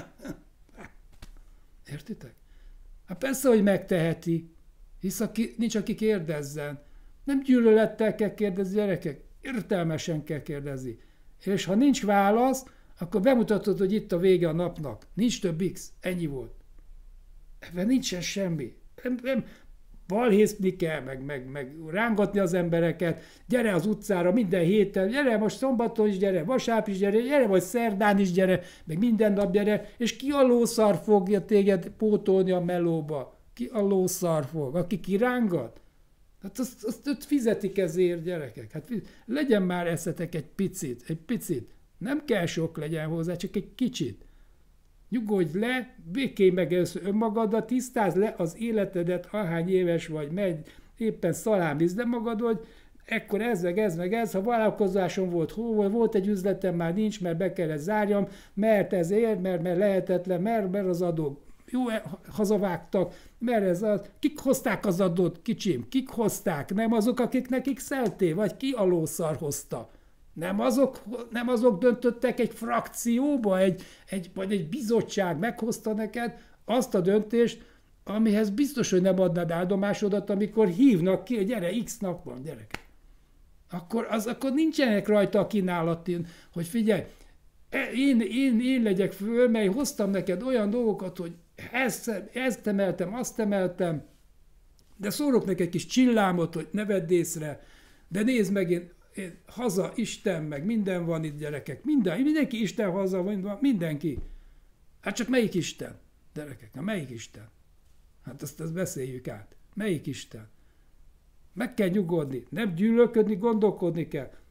értitek? Hát persze, hogy megteheti, hisz aki, nincs, aki kérdezzen. Nem gyűlölettel kell kérdezni, gyerekek, értelmesen kell kérdezni. És ha nincs válasz, akkor bemutatod, hogy itt a vége a napnak. Nincs több X, ennyi volt. Ebben nincsen semmi. Nem, nem, balhészni kell, meg, meg, meg rángatni az embereket, gyere az utcára minden héten, gyere most szombaton is gyere, vasárnap is gyere, gyere vagy szerdán is gyere, meg minden nap gyere, és ki a lószar fogja téged pótolni a melóba? Ki a lószar fog? Aki kirángat? Hát azt, azt, azt fizetik ezért, gyerekek. Hát legyen már eszetek egy picit, egy picit. Nem kell sok legyen hozzá, csak egy kicsit. Nyugodj le, békélj meg először önmagaddal, tisztázd le az életedet, ahány éves vagy, megy, éppen szalámizd le magad, hogy ekkor ez meg ez meg ez, ha vállalkozásom volt, hol volt egy üzletem, már nincs, mert be kellett zárjam, mert ezért, mert, mert lehetetlen, mert, mert az adók jó, hazavágtak, mert ez az, kik hozták az adót, kicsim, kik hozták, nem azok, akiknek x-eltél, vagy ki a lószar hozta? Nem azok, nem azok döntöttek egy frakcióba, egy, egy, vagy egy bizottság meghozta neked azt a döntést, amihez biztos, hogy nem adnád áldomásodat, amikor hívnak ki, hogy gyere, x nap van, gyerek. Akkor, az, akkor nincsenek rajta a kínálatin, hogy figyelj, én, én, én legyek föl, mely hoztam neked olyan dolgokat, hogy ezt, ezt emeltem, azt emeltem, de szórok neked egy kis csillámot, hogy ne vedd észre, de nézd meg, én Én, haza, Isten, meg minden van itt, gyerekek, minden, mindenki Isten haza van, mindenki. Hát csak melyik Isten, gyerekek, na melyik Isten? Hát azt, azt beszéljük át. Melyik Isten? Meg kell nyugodni, nem gyűlölködni, gondolkodni kell.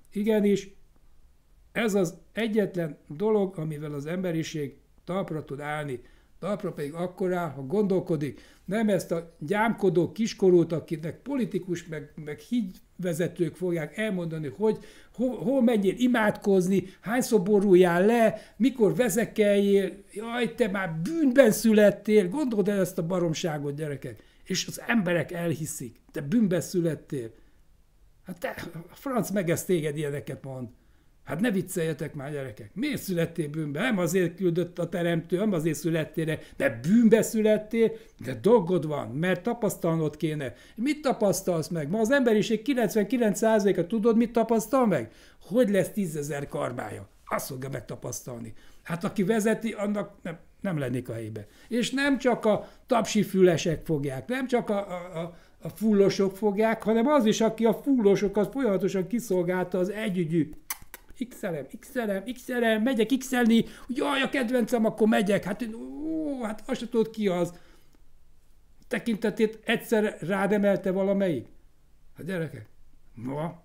Igenis, ez az egyetlen dolog, amivel az emberiség talpra tud állni. Talpra pedig akkor áll, ha gondolkodik. Nem ezt a gyámkodó kiskorút, akinek politikus, meg, meg hídvezetők fogják elmondani, hogy hol, hol menjél imádkozni, hányszor boruljál le, mikor vezekeljél, jaj, te már bűnben születtél, gondold el ezt a baromságot, gyerekek. És az emberek elhiszik, te bűnben születtél. Hát te, a franc meg ezt téged ilyeneket mond. Hát ne vicceljetek már, gyerekek. Miért születtél bűnbe? Nem azért küldött a teremtő, nem azért születtél, de bűnbe születtél, de dolgod van, mert tapasztalnod kéne. Mit tapasztalsz meg? Ma az emberiség kilencvenkilenc százaléka tudod, mit tapasztal meg? Hogy lesz tízezer karbája? Azt fogja megtapasztalni. Hát aki vezeti, annak nem, nem lennék a helyébe. És nem csak a tapsifülesek fogják, nem csak a, a, a, a fullosok fogják, hanem az is, aki a fullosokat folyamatosan kiszolgálta az együgyű. X-elem, X-elem, X-elem, megyek X-elni, jaj, a kedvencem, akkor megyek. Hát, ó, hát azt se tudod ki az. Tekintetét egyszer rád emelte valamelyik. Hát gyerekek, ma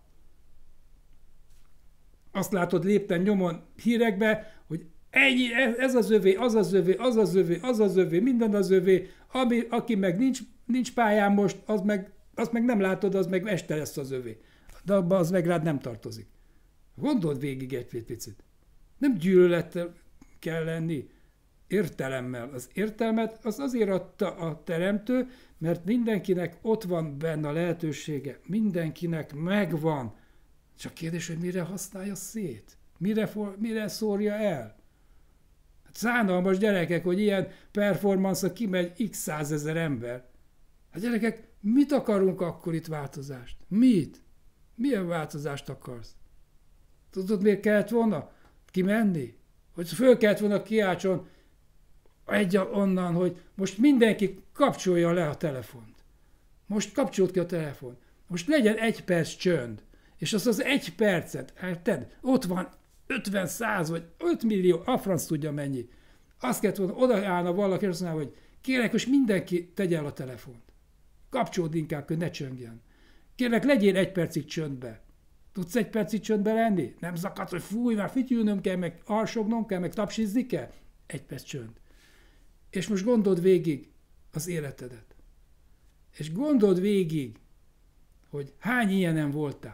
azt látod lépten nyomon hírekbe, hogy ennyi, ez az övé, az az övé, az az övé, az az övé, minden az övé, ami, aki meg nincs, nincs pályán most, az meg, azt meg nem látod, az meg este lesz az övé. De abban az meg rád nem tartozik. Gondold végig egy picit. Nem gyűlölettel kell lenni, értelemmel. Az értelmet az azért adta a teremtő, mert mindenkinek ott van benne a lehetősége. Mindenkinek megvan. Csak kérdés, hogy mire használja szét? Mire, for, mire szórja el? Hát szánalmas gyerekek, hogy ilyen performance-a kimegy x százezer ember. Hát gyerekek, mit akarunk akkor itt változást? Mit? Milyen változást akarsz? Tudod, miért kellett volna kimenni? Hogy föl kellett volna kiáltson egy onnan, hogy most mindenki kapcsolja le a telefont. Most kapcsolt ki a telefont. Most legyen egy perc csönd. És az az egy percet, érted? Ott van ötven, száz vagy öt millió, a franc tudja mennyi. Azt kellett volna, odaállna valaki, és azt mondja, hogy kérlek, most mindenki tegye el a telefont. Kapcsolód inkább, hogy ne csöngjen. Kérlek, legyél egy percig csöndbe. Tudsz egy percig csöndbe lenni? Nem zakad, hogy fúj, már fütyülnöm kell, meg alsognom kell, meg tapsizni kell? Egy perc csönd. És most gondold végig az életedet. És gondold végig, hogy hány ilyenem voltál.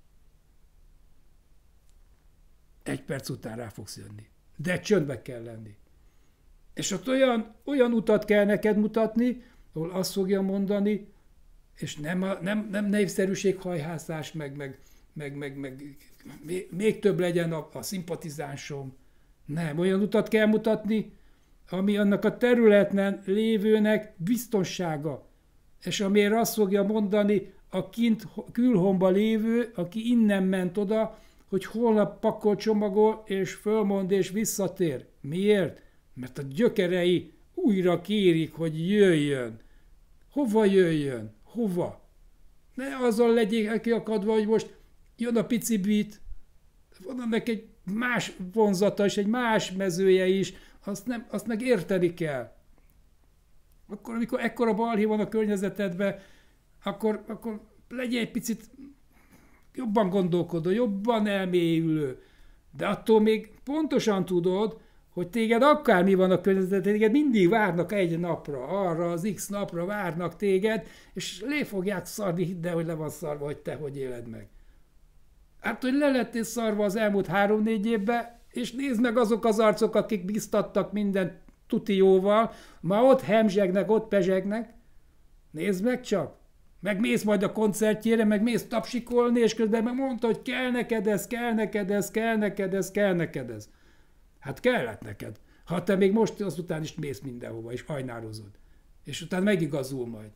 Egy perc után rá fogsz jönni. De csöndbe kell lenni. És ott olyan, olyan utat kell neked mutatni, ahol azt fogja mondani, és nem, a, nem, nem népszerűséghajhászás, meg, meg, meg, meg, meg még, még több legyen a, a szimpatizánsom. Nem, olyan utat kell mutatni, ami annak a területen lévőnek biztonsága. És amiért azt fogja mondani a kint külhomba lévő, aki innen ment oda, hogy holnap pakol, csomagol, és fölmond, és visszatér. Miért? Mert a gyökerei újra kérik, hogy jöjjön. Hova jöjjön? Hova? Ne azzal legyél kiakadva, hogy most jön a pici bit, van ennek egy más vonzata és egy más mezője is, azt, nem, azt meg érteni kell. Akkor, amikor ekkora balhé van a környezetedben, akkor, akkor legyél egy picit jobban gondolkodó, jobban elmélyülő. De attól még pontosan tudod, hogy téged akármi van a környezetedben, téged mindig várnak egy napra, arra az X napra várnak téged, és le fogják szarni, hidd el, hogy le van szarva, hogy te hogy éled meg. Hát, hogy le lettél szarva az elmúlt három-négy évben, és nézd meg azok az arcok, akik biztattak minden tuti jóval, ma ott hemzsegnek, ott pezsegnek. Nézd meg csak. Meg mész majd a koncertjére, meg mész tapsikolni, és közben meg mondta, hogy kell neked ez, kell neked ez, kell neked ez, kell neked ez. Hát kellett neked. Ha te még most azután is mész mindenhova, és ajnározod. És utána megigazul majd.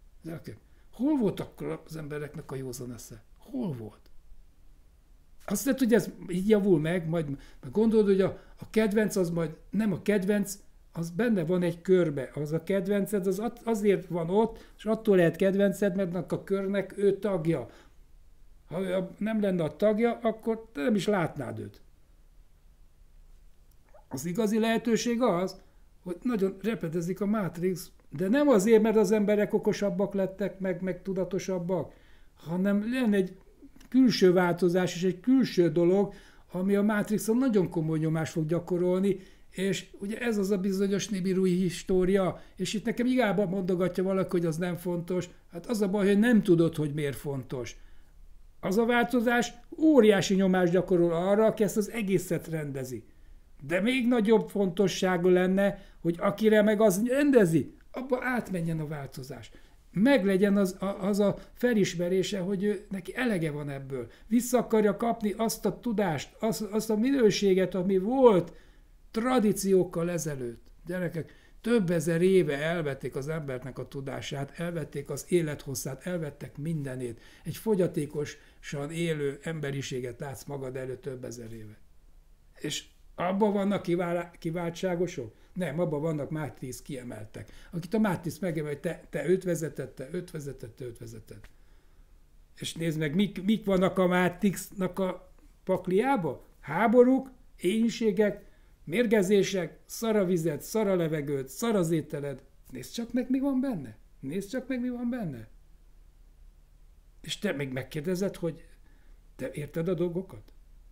Hol volt akkor az embereknek a józan esze? Hol volt? Azt lehet, hogy ez így javul meg, majd meg gondolod, hogy a, a kedvenc az majd, nem a kedvenc, az benne van egy körbe. Az a kedvenced, az azért van ott, és attól lehet kedvenced, mert a körnek ő tagja. Ha ő nem lenne a tagja, akkor te nem is látnád őt. Az igazi lehetőség az, hogy nagyon repetezik a Matrix, de nem azért, mert az emberek okosabbak lettek, meg, meg tudatosabbak, hanem lenne egy külső változás és egy külső dolog, ami a Matrixon nagyon komoly nyomást fog gyakorolni, és ugye ez az a bizonyos Nibiru-i história, és itt nekem hiába mondogatja valaki, hogy az nem fontos, hát az a baj, hogy nem tudod, hogy miért fontos. Az a változás óriási nyomást gyakorol arra, aki ezt az egészet rendezi. De még nagyobb fontossága lenne, hogy akire meg az rendezi, abba átmenjen a változás. Meglegyen az a, az a felismerése, hogy ő, neki elege van ebből. Vissza akarja kapni azt a tudást, azt, azt a minőséget, ami volt tradíciókkal ezelőtt. Gyerekek, több ezer éve elvették az embernek a tudását, elvették az élethosszát, elvettek mindenét. Egy fogyatékosan élő emberiséget látsz magad előtt több ezer éve. És abban vannak kivál, kiváltságosok? Nem, abban vannak Matrix kiemeltek. Akit a Matrix megemel, hogy te, te őt vezeted, te őt vezeted, te őt vezeted. És nézd meg, mik, mik vannak a Matrixnak a pakliába? Háborúk, éhínségek, mérgezések, szar a vizet, szar a levegőt, szar az ételed. Nézd csak meg, mi van benne. Nézd csak meg, mi van benne. És te még megkérdezed, hogy te érted a dolgokat?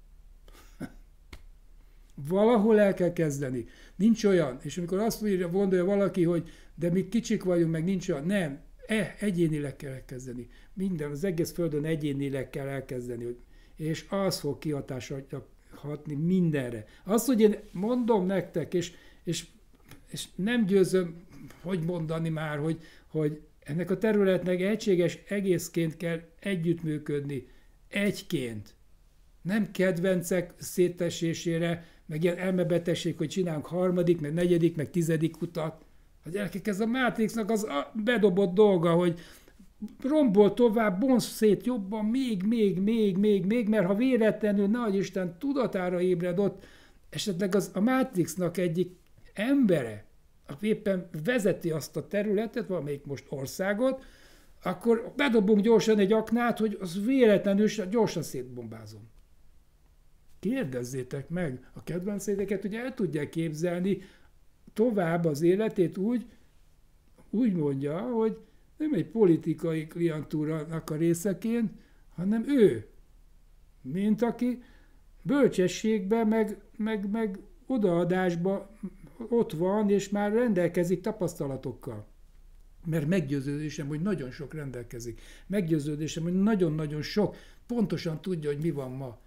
Valahol el kell kezdeni. Nincs olyan, és amikor azt mondja, gondolja valaki, hogy de mi kicsik vagyunk, meg nincs olyan, nem, e, egyénileg kell elkezdeni. Minden, az egész földön egyénileg kell elkezdeni, hogy, és az fog kihatásra hatni mindenre. Azt, hogy én mondom nektek, és, és, és nem győzöm, hogy mondani már, hogy, hogy ennek a területnek egységes egészként kell együttműködni, egyként. Nem kedvencek szétesésére, meg ilyen elmebetegség, hogy csinálunk harmadik, meg negyedik, meg tizedik utat. A gyerekek, ez a Matrixnak az a bedobott dolga, hogy rombol tovább, bonsz szét jobban, még, még, még, még, még, mert ha véletlenül, nagy Isten tudatára ébred ott, esetleg az a Matrixnak egyik embere, aki éppen vezeti azt a területet, valamelyik most országot, akkor bedobunk gyorsan egy aknát, hogy az véletlenül gyorsan szétbombázom. Kérdezzétek meg a kedvencéteket, hogy el tudják képzelni tovább az életét úgy, úgy mondja, hogy nem egy politikai klientúrának a részeként, hanem ő, mint aki bölcsességben, meg, meg, meg odaadásban ott van, és már rendelkezik tapasztalatokkal. Mert meggyőződésem, hogy nagyon sok rendelkezik. Meggyőződésem, hogy nagyon-nagyon sok pontosan tudja, hogy mi van ma.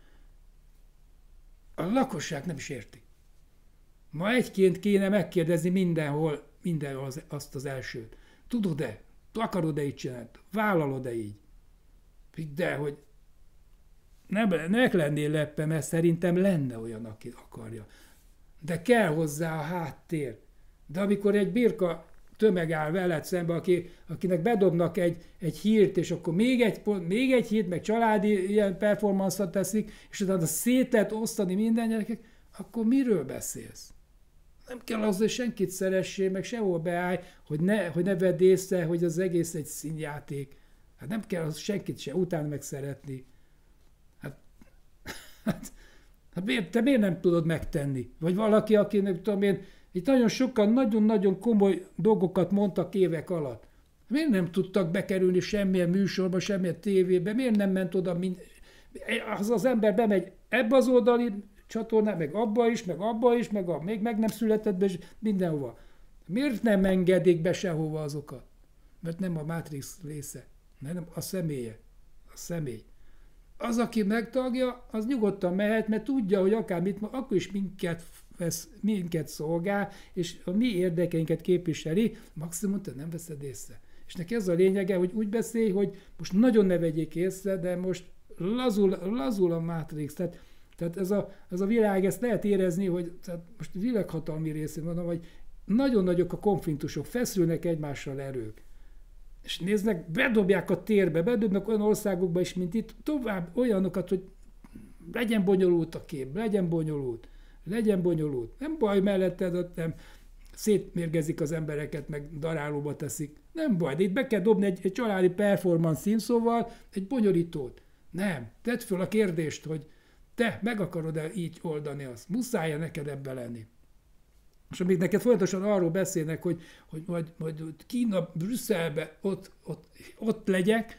A lakosság nem is érti. Ma egyként kéne megkérdezni mindenhol, mindenhol az, azt az elsőt. Tudod-e? Akarod-e így csinálni? Vállalod-e így? De, hogy ne, ne lennél leppe, mert szerintem lenne olyan, aki akarja. De kell hozzá a háttér. De amikor egy birka tömeg áll veled szembe, aki, akinek bedobnak egy, egy hírt, és akkor még egy, még egy hírt, meg családi ilyen performance-ot teszik, és utána szétet osztani minden gyerekek, akkor miről beszélsz? Nem kell az, hogy senkit szeressél, meg sehol beállj, hogy ne, hogy ne vedd észre, hogy az egész egy színjáték. Hát nem kell az senkit se utána meg szeretni. Hát, hát, hát miért, te miért nem tudod megtenni? Vagy valaki, aki nem tudom én, itt nagyon sokan nagyon-nagyon komoly dolgokat mondtak évek alatt. Miért nem tudtak bekerülni semmilyen műsorba, semmilyen tévébe? Miért nem ment oda? Mind... Az az ember bemegy ebbe az oldali csatornán, meg abba is, meg abba is, meg a még meg nem született be, mindenhova. Miért nem engedik be sehova azokat? Mert nem a Matrix része, hanem a személye. A személy. Az, aki megtagja, az nyugodtan mehet, mert tudja, hogy akármit, akkor is minket vesz, minket szolgál, és a mi érdekeinket képviseli, maximum te nem veszed észre. És neki ez a lényege, hogy úgy beszélj, hogy most nagyon ne vegyék észre, de most lazul, lazul a Matrix. Tehát, tehát ez, a, ez a világ, ezt lehet érezni, hogy tehát most világhatalmi részén van, hogy nagyon nagyok a konfliktusok, feszülnek egymással erők. És néznek, bedobják a térbe, bedobnak olyan országokba is, mint itt, tovább olyanokat, hogy legyen bonyolult a kép, legyen bonyolult, legyen bonyolult. Nem baj melletted, ott nem szétmérgezik az embereket, meg darálóba teszik. Nem baj, de itt be kell dobni egy, egy családi performance színszóval egy bonyolítót. Nem. Tedd föl a kérdést, hogy te meg akarod-e így oldani azt? Muszáj-e neked ebbe lenni? És amíg neked folyamatosan arról beszélnek, hogy, hogy majd, majd Kína, Brüsszelbe ott, ott, ott legyek,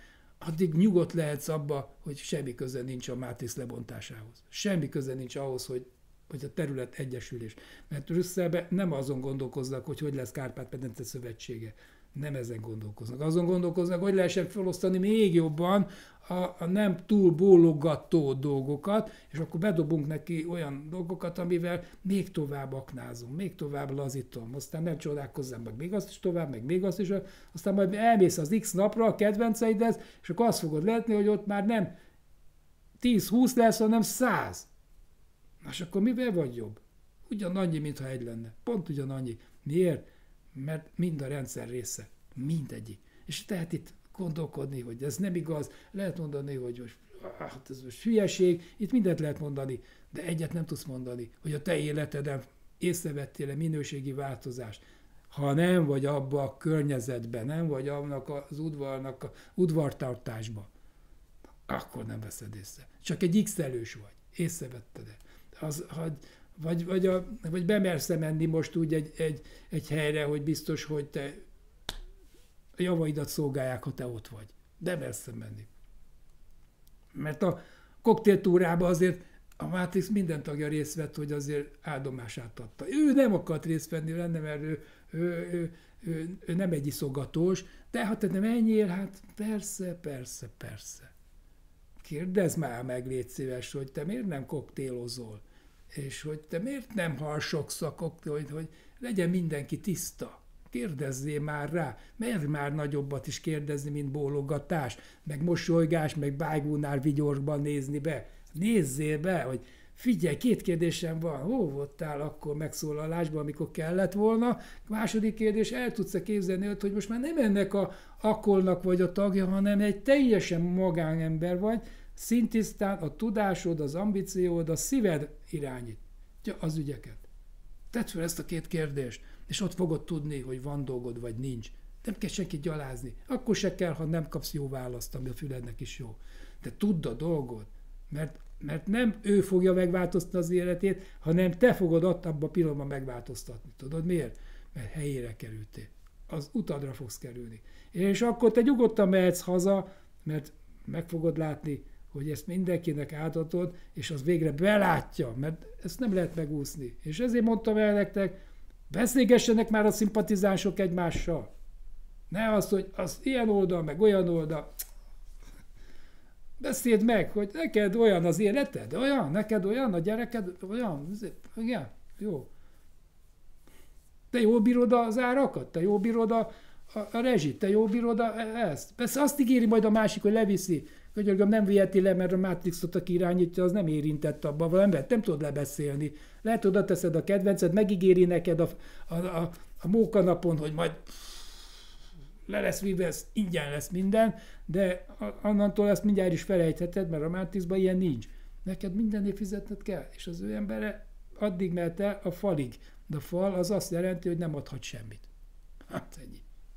addig nyugodt lehetsz abba, hogy semmi köze nincs a Mátrix lebontásához. Semmi köze nincs ahhoz, hogy, hogy a terület egyesülés. Mert Brüsszelben nem azon gondolkoznak, hogy hogy lesz Kárpát-medence szövetsége. Nem ezen gondolkoznak. Azon gondolkoznak, hogy lehessen felosztani még jobban a, a nem túl bólogató dolgokat, és akkor bedobunk neki olyan dolgokat, amivel még tovább aknázom, még tovább lazítom, aztán nem csodálkozzam meg még azt is tovább, meg még azt is, aztán majd elmész az X napra a kedvenceidhez, és akkor azt fogod látni, hogy ott már nem tíz-húsz lesz, hanem száz. És akkor mivel vagy jobb? Ugyanannyi, mintha egy lenne. Pont ugyanannyi. Miért? Mert mind a rendszer része. Mindegyik. És tehát itt gondolkodni, hogy ez nem igaz, lehet mondani, hogy most, ah, ez most hülyeség, itt mindent lehet mondani, de egyet nem tudsz mondani, hogy a te életeden észrevettél-e minőségi változást. Ha nem vagy abba a környezetben, nem vagy annak az udvarnak, a udvartartásban, akkor nem veszed észre. Csak egy X-elős vagy. Észrevetted-e? Az, hogy Vagy, vagy, a, vagy bemersz menni most úgy egy, egy, egy helyre, hogy biztos, hogy te a javaidat szolgálják, ha te ott vagy. De mersz menni. Mert a koktéltúrában azért a Mátrix minden tagja részt vett, hogy azért áldomását adta. Ő nem akart részt venni lenne, mert ő, ő, ő, ő, ő nem egy iszogatós, de ha te nem menjél, hát persze, persze, persze. Kérdezd már meg, légy szíves, hogy te miért nem koktélozol? És hogy te miért nem harsogsz a koktél, hogy, hogy legyen mindenki tiszta. Kérdezzél már rá. Mert már nagyobbat is kérdezni, mint bólogatás, meg mosolygás, meg bájgónál vigyorban nézni be. Nézzél be, hogy figyelj, két kérdésem van. Hol voltál akkor megszólalásban, amikor kellett volna? Második kérdés, el tudsz-e képzelni, hogy most már nem ennek a akkolnak vagy a tagja, hanem egy teljesen magánember vagy, szintisztán a tudásod, az ambíciód, a szíved irányítja az ügyeket. Tedd fel ezt a két kérdést, és ott fogod tudni, hogy van dolgod, vagy nincs. Nem kell senkit gyalázni. Akkor se kell, ha nem kapsz jó választ, ami a fülednek is jó. De tudd a dolgod, mert, mert nem ő fogja megváltoztatni az életét, hanem te fogod ott abban a pillanatban megváltoztatni. Tudod miért? Mert helyére kerültél. Az utadra fogsz kerülni. És akkor te nyugodtan mehetsz haza, mert meg fogod látni, hogy ezt mindenkinek átadod, és az végre belátja, mert ezt nem lehet megúszni. És ezért mondtam el nektek, beszélgessenek már a szimpatizánsok egymással. Ne az, hogy az ilyen oldal, meg olyan oldal. Beszéld meg, hogy neked olyan az életed, olyan, neked olyan, a gyereked olyan, igen, jó. Te jól bírod az árakat, te jól bírod a, a, a rezsit, te jól bírod a, ezt. Persze azt ígéri majd a másik, hogy leviszi. Könyörgöm, nem viheti le, mert a Matrixot, aki irányítja, az nem érintett abban, valamit nem tudod lebeszélni. Lehet, oda teszed a kedvenced, megígéri neked a, a, a, a mókanapon, hogy majd le lesz vive, ingyen lesz minden, de annantól ezt mindjárt is felejtheted, mert a Matrixban ilyen nincs. Neked mindennél fizetned kell, és az ő embere addig mehet el a falig. De a fal az azt jelenti, hogy nem adhat semmit. Hát ennyi.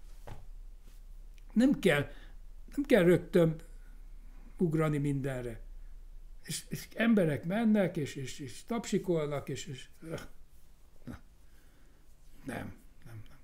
Nem kell, nem kell rögtön ugrani mindenre. És, és emberek mennek, és, és, és tapsikolnak, és, és na. nem, nem, nem.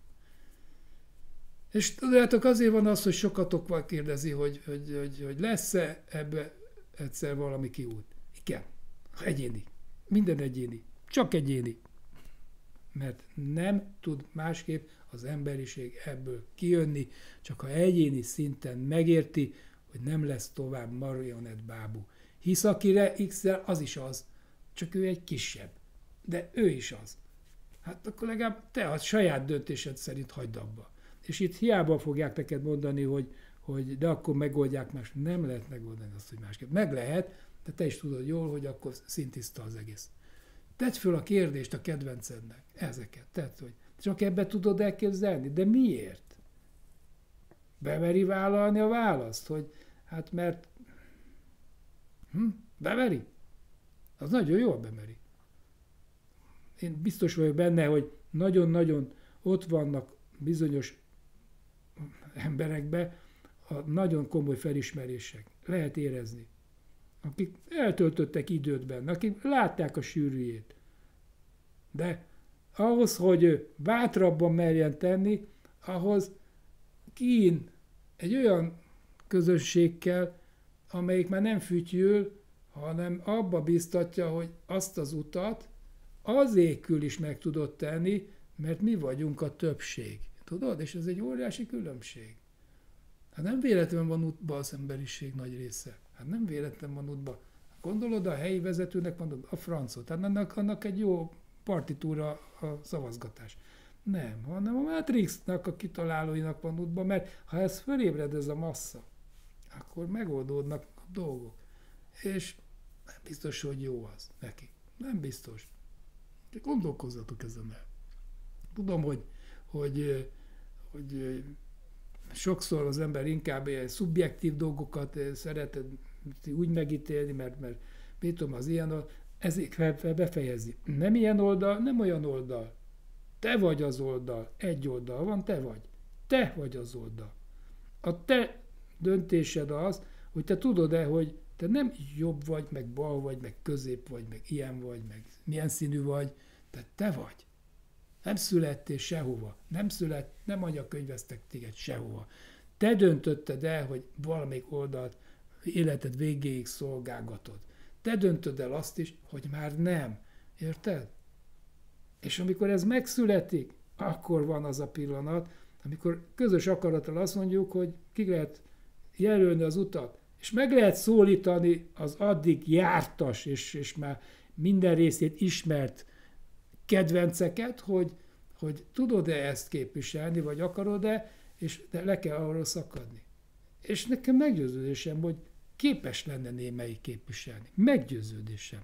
És tudjátok, azért van az, hogy sokatok kérdezi, hogy, hogy, hogy, hogy lesz-e ebbe egyszer valami kiút. Igen. Egyéni. Minden egyéni. Csak egyéni. Mert nem tud másképp az emberiség ebből kijönni, csak ha egyéni szinten megérti, hogy nem lesz tovább marionett bábú. Hisz akire X-el az is az, csak ő egy kisebb. De ő is az. Hát akkor legalább te a saját döntésed szerint hagyd abba. És itt hiába fogják neked mondani, hogy, hogy de akkor megoldják más. Nem lehet megoldani azt, hogy másképp. Meg lehet, de te is tudod jól, hogy akkor szintiszta az egész. Tedd föl a kérdést a kedvencednek. Ezeket. Tedd, hogy csak ebbe tudod elképzelni. De miért? Bemeri vállalni a választ, hogy hát mert hm, bemeri? Az nagyon jól bemeri. Én biztos vagyok benne, hogy nagyon-nagyon ott vannak bizonyos emberekben a nagyon komoly felismerések. Lehet érezni. Akik eltöltöttek időt benne, akik látták a sűrűjét. De ahhoz, hogy bátrabban merjen tenni, ahhoz kín egy olyan közönségkel, amelyik már nem fütyül, hanem abba biztatja, hogy azt az utat azékül is meg tudod tenni, mert mi vagyunk a többség. Tudod? És ez egy óriási különbség. Hát nem véletlenül van útba az emberiség nagy része. Hát nem véletlen van útba. Gondolod, a helyi vezetőnek van a francot. Hát annak, annak egy jó partitúra a szavazgatás. Nem, hanem a Matrixnak, a kitalálóinak van útba, mert ha ez fölébred ez a massza, akkor megoldódnak a dolgok. És nem biztos, hogy jó az neki. Nem biztos. Gondolkozzatok ezen el. Tudom, hogy, hogy, hogy sokszor az ember inkább ilyen szubjektív dolgokat szeret úgy megítélni, mert, mert mit tudom, az ilyen, ezért befejezi. Nem ilyen oldal, nem olyan oldal. Te vagy az oldal. Egy oldal van, te vagy. Te vagy az oldal. A te döntésed az, hogy te tudod-e, hogy te nem jobb vagy, meg bal vagy, meg közép vagy, meg ilyen vagy, meg milyen színű vagy, te te vagy. Nem születtél sehova. Nem szület, nem anyakönyveztek téged sehova. Te döntötted el, hogy valamelyik oldalt életed végéig szolgálgatod. Te döntöd el azt is, hogy már nem. Érted? És amikor ez megszületik, akkor van az a pillanat, amikor közös akarattal azt mondjuk, hogy ki lehet jelölni az utat, és meg lehet szólítani az addig jártas, és, és már minden részét ismert kedvenceket, hogy, hogy tudod-e ezt képviselni, vagy akarod-e, és de le kell arról szakadni. És nekem meggyőződésem, hogy képes lenne némelyik képviselni. Meggyőződésem.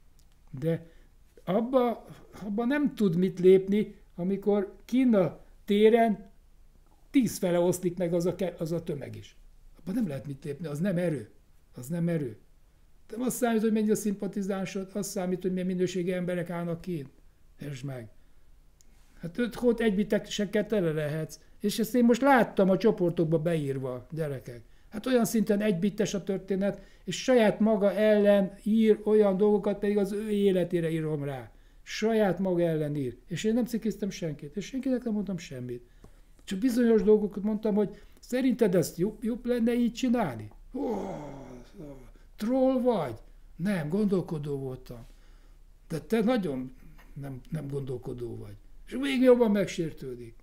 De abba, abba nem tud mit lépni, amikor Kína téren tízfele oszlik meg az a, az a tömeg is. Abba nem lehet mit lépni, az nem erő. Az nem erő. De az számít, hogy mennyi a szimpatizánsod, az számít, hogy milyen minőségi emberek állnak kint. Értsd meg. Hát öt hót egybiteksekkel tele lehetsz. És ezt én most láttam a csoportokba beírva, gyerekek. Hát olyan szinten egybites a történet, és saját maga ellen ír olyan dolgokat, pedig az ő életére írom rá. Saját maga ellen ír. És én nem cikiztem senkit, és senkinek nem mondtam semmit. Csak bizonyos dolgokat mondtam, hogy szerinted ezt jobb, jobb lenne így csinálni? Oh, troll vagy? Nem, gondolkodó voltam. De te nagyon nem, nem gondolkodó vagy. És még jobban megsértődik.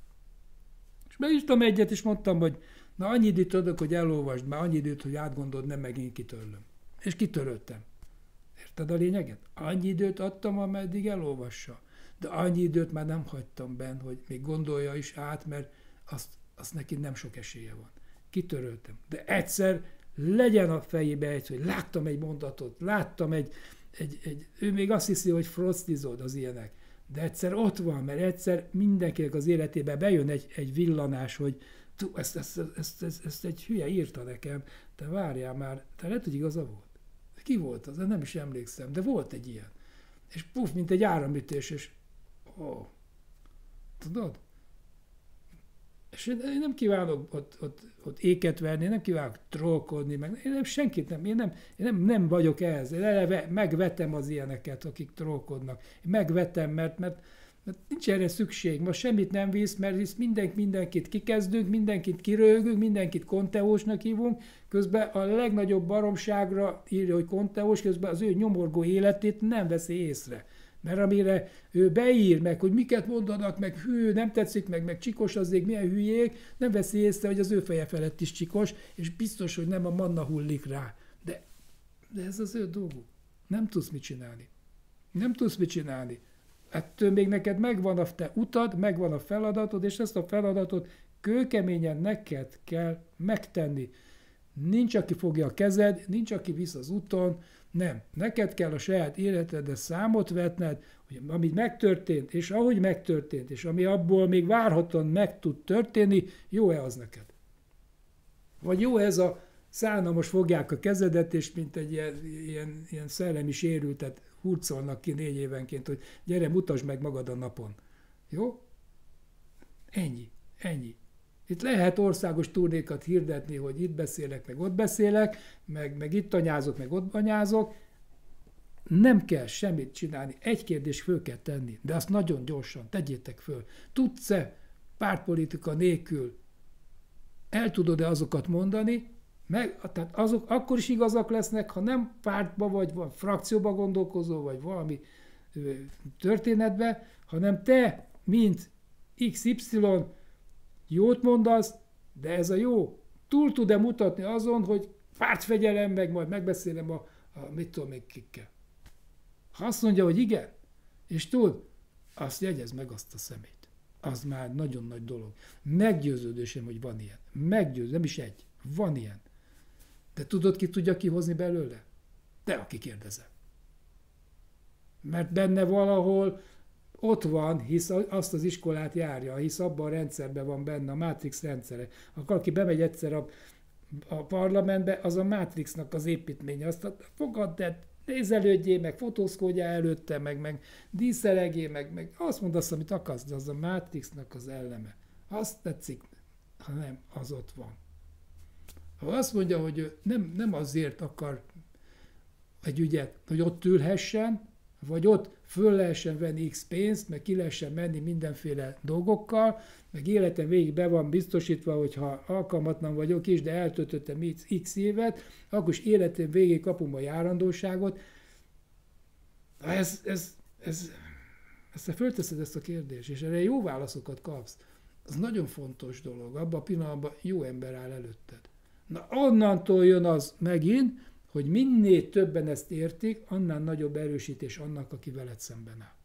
És beírtam egyet, és mondtam, hogy na annyi időt adok, hogy elolvasd, már annyi időt, hogy átgondold, nem megint kitörlöm. És kitöröltem. Érted a lényeget? Annyi időt adtam, ameddig elolvassa. De annyi időt már nem hagytam benn, hogy még gondolja is át, mert azt, azt neki nem sok esélye van. Kitöröltem. De egyszer legyen a fejébe egy, hogy láttam egy mondatot, láttam egy, egy, egy ő még azt hiszi, hogy frostizod az ilyenek. De egyszer ott van, mert egyszer mindenkinek az életébe bejön egy, egy villanás, hogy tú, ezt, ezt, ezt, ezt, ezt egy hülye írta nekem, te várjál már, te lehet, hogy igaza volt. Ki volt az? Nem is emlékszem, de volt egy ilyen. És puf, mint egy áramütés, és ó, tudod? És én nem kívánok ott, ott, ott éket verni, nem kívánok trollkodni, meg én nem, senkit nem, én nem, én nem, nem vagyok ez. Én eleve megvetem az ilyeneket, akik trollkodnak. Én megvetem, mert, mert, mert nincs erre szükség. Most semmit nem visz, mert hisz mindenk, mindenkit kikezdünk, mindenkit kiröhögünk, mindenkit konteósnak hívunk, közben a legnagyobb baromságra írja, hogy konteós, közben az ő nyomorgó életét nem veszi észre. Mert amire ő beír meg, hogy miket mondanak, meg hű, nem tetszik, meg, meg csikos azzék, milyen hülyék, nem veszi észre, hogy az ő feje felett is csikos, és biztos, hogy nem a manna hullik rá. De, de ez az ő dolguk. Nem tudsz mit csinálni. Nem tudsz mit csinálni. Ettől még neked megvan a te utad, megvan a feladatod, és ezt a feladatot kőkeményen neked kell megtenni. Nincs, aki fogja a kezed, nincs, aki visz az úton, nem. Neked kell a saját életedre számot vetned, hogy amit megtörtént, és ahogy megtörtént, és ami abból még várhatóan meg tud történni, jó-e az neked? Vagy jó ez a szállna, most fogják a kezedet, és mint egy ilyen, ilyen, ilyen szellemi sérültet hurcolnak ki négy évenként, hogy gyere, mutasd meg magad a napon. Jó? Ennyi. Ennyi. Itt lehet országos turnékat hirdetni, hogy itt beszélek, meg ott beszélek, meg, meg itt anyázok, meg ott anyázok. Nem kell semmit csinálni. Egy kérdés föl kell tenni, de azt nagyon gyorsan tegyétek föl. Tudsz-e pártpolitika nélkül el tudod-e azokat mondani, meg, tehát azok akkor is igazak lesznek, ha nem pártba vagy, vagy frakcióba gondolkozol, vagy valami ö, történetbe, hanem te, mint iksz ipszilon jót mondasz, de ez a jó túl tud-e mutatni azon, hogy pártfegyelem, meg majd megbeszélem a, a mit tudom még kikkel. Ha azt mondja, hogy igen, és tud, azt jegyez meg azt a szemét. Az már nagyon nagy dolog. Meggyőződésem, hogy van ilyen. Meggyőző, nem is egy. Van ilyen. De tudod, ki tudja kihozni belőle? Te, aki kérdezel. Mert benne valahol ott van, hisz azt az iskolát járja, hisz abban a rendszerben van benne, a Matrix rendszere. Akkor aki bemegy egyszer a, a parlamentbe, az a Matrixnak az építménye. Azt fogadd el, nézelődjél, meg fotózkodjál előtte, meg, meg díszelegjél, meg, meg azt mondd azt, amit akarsz, de az a Matrixnak az elleme. Azt tetszik, ha nem, az ott van. Ha azt mondja, hogy ő nem, nem azért akar egy ügyet, hogy ott ülhessen, vagy ott föl lehessen venni X pénzt, meg ki lehessen menni mindenféle dolgokkal, meg életem végig be van biztosítva, hogy ha alkalmatlan vagyok is, de eltöltöttem X évet, akkor is életem végig kapom a járandóságot. Ez, ez, ez, ezt te fölteszed ezt a kérdést, és erre jó válaszokat kapsz. Az nagyon fontos dolog. Abban a pillanatban jó ember áll előtted. Na onnantól jön az megint, hogy minél többen ezt értik, annál nagyobb erősítés annak, aki veled szemben áll.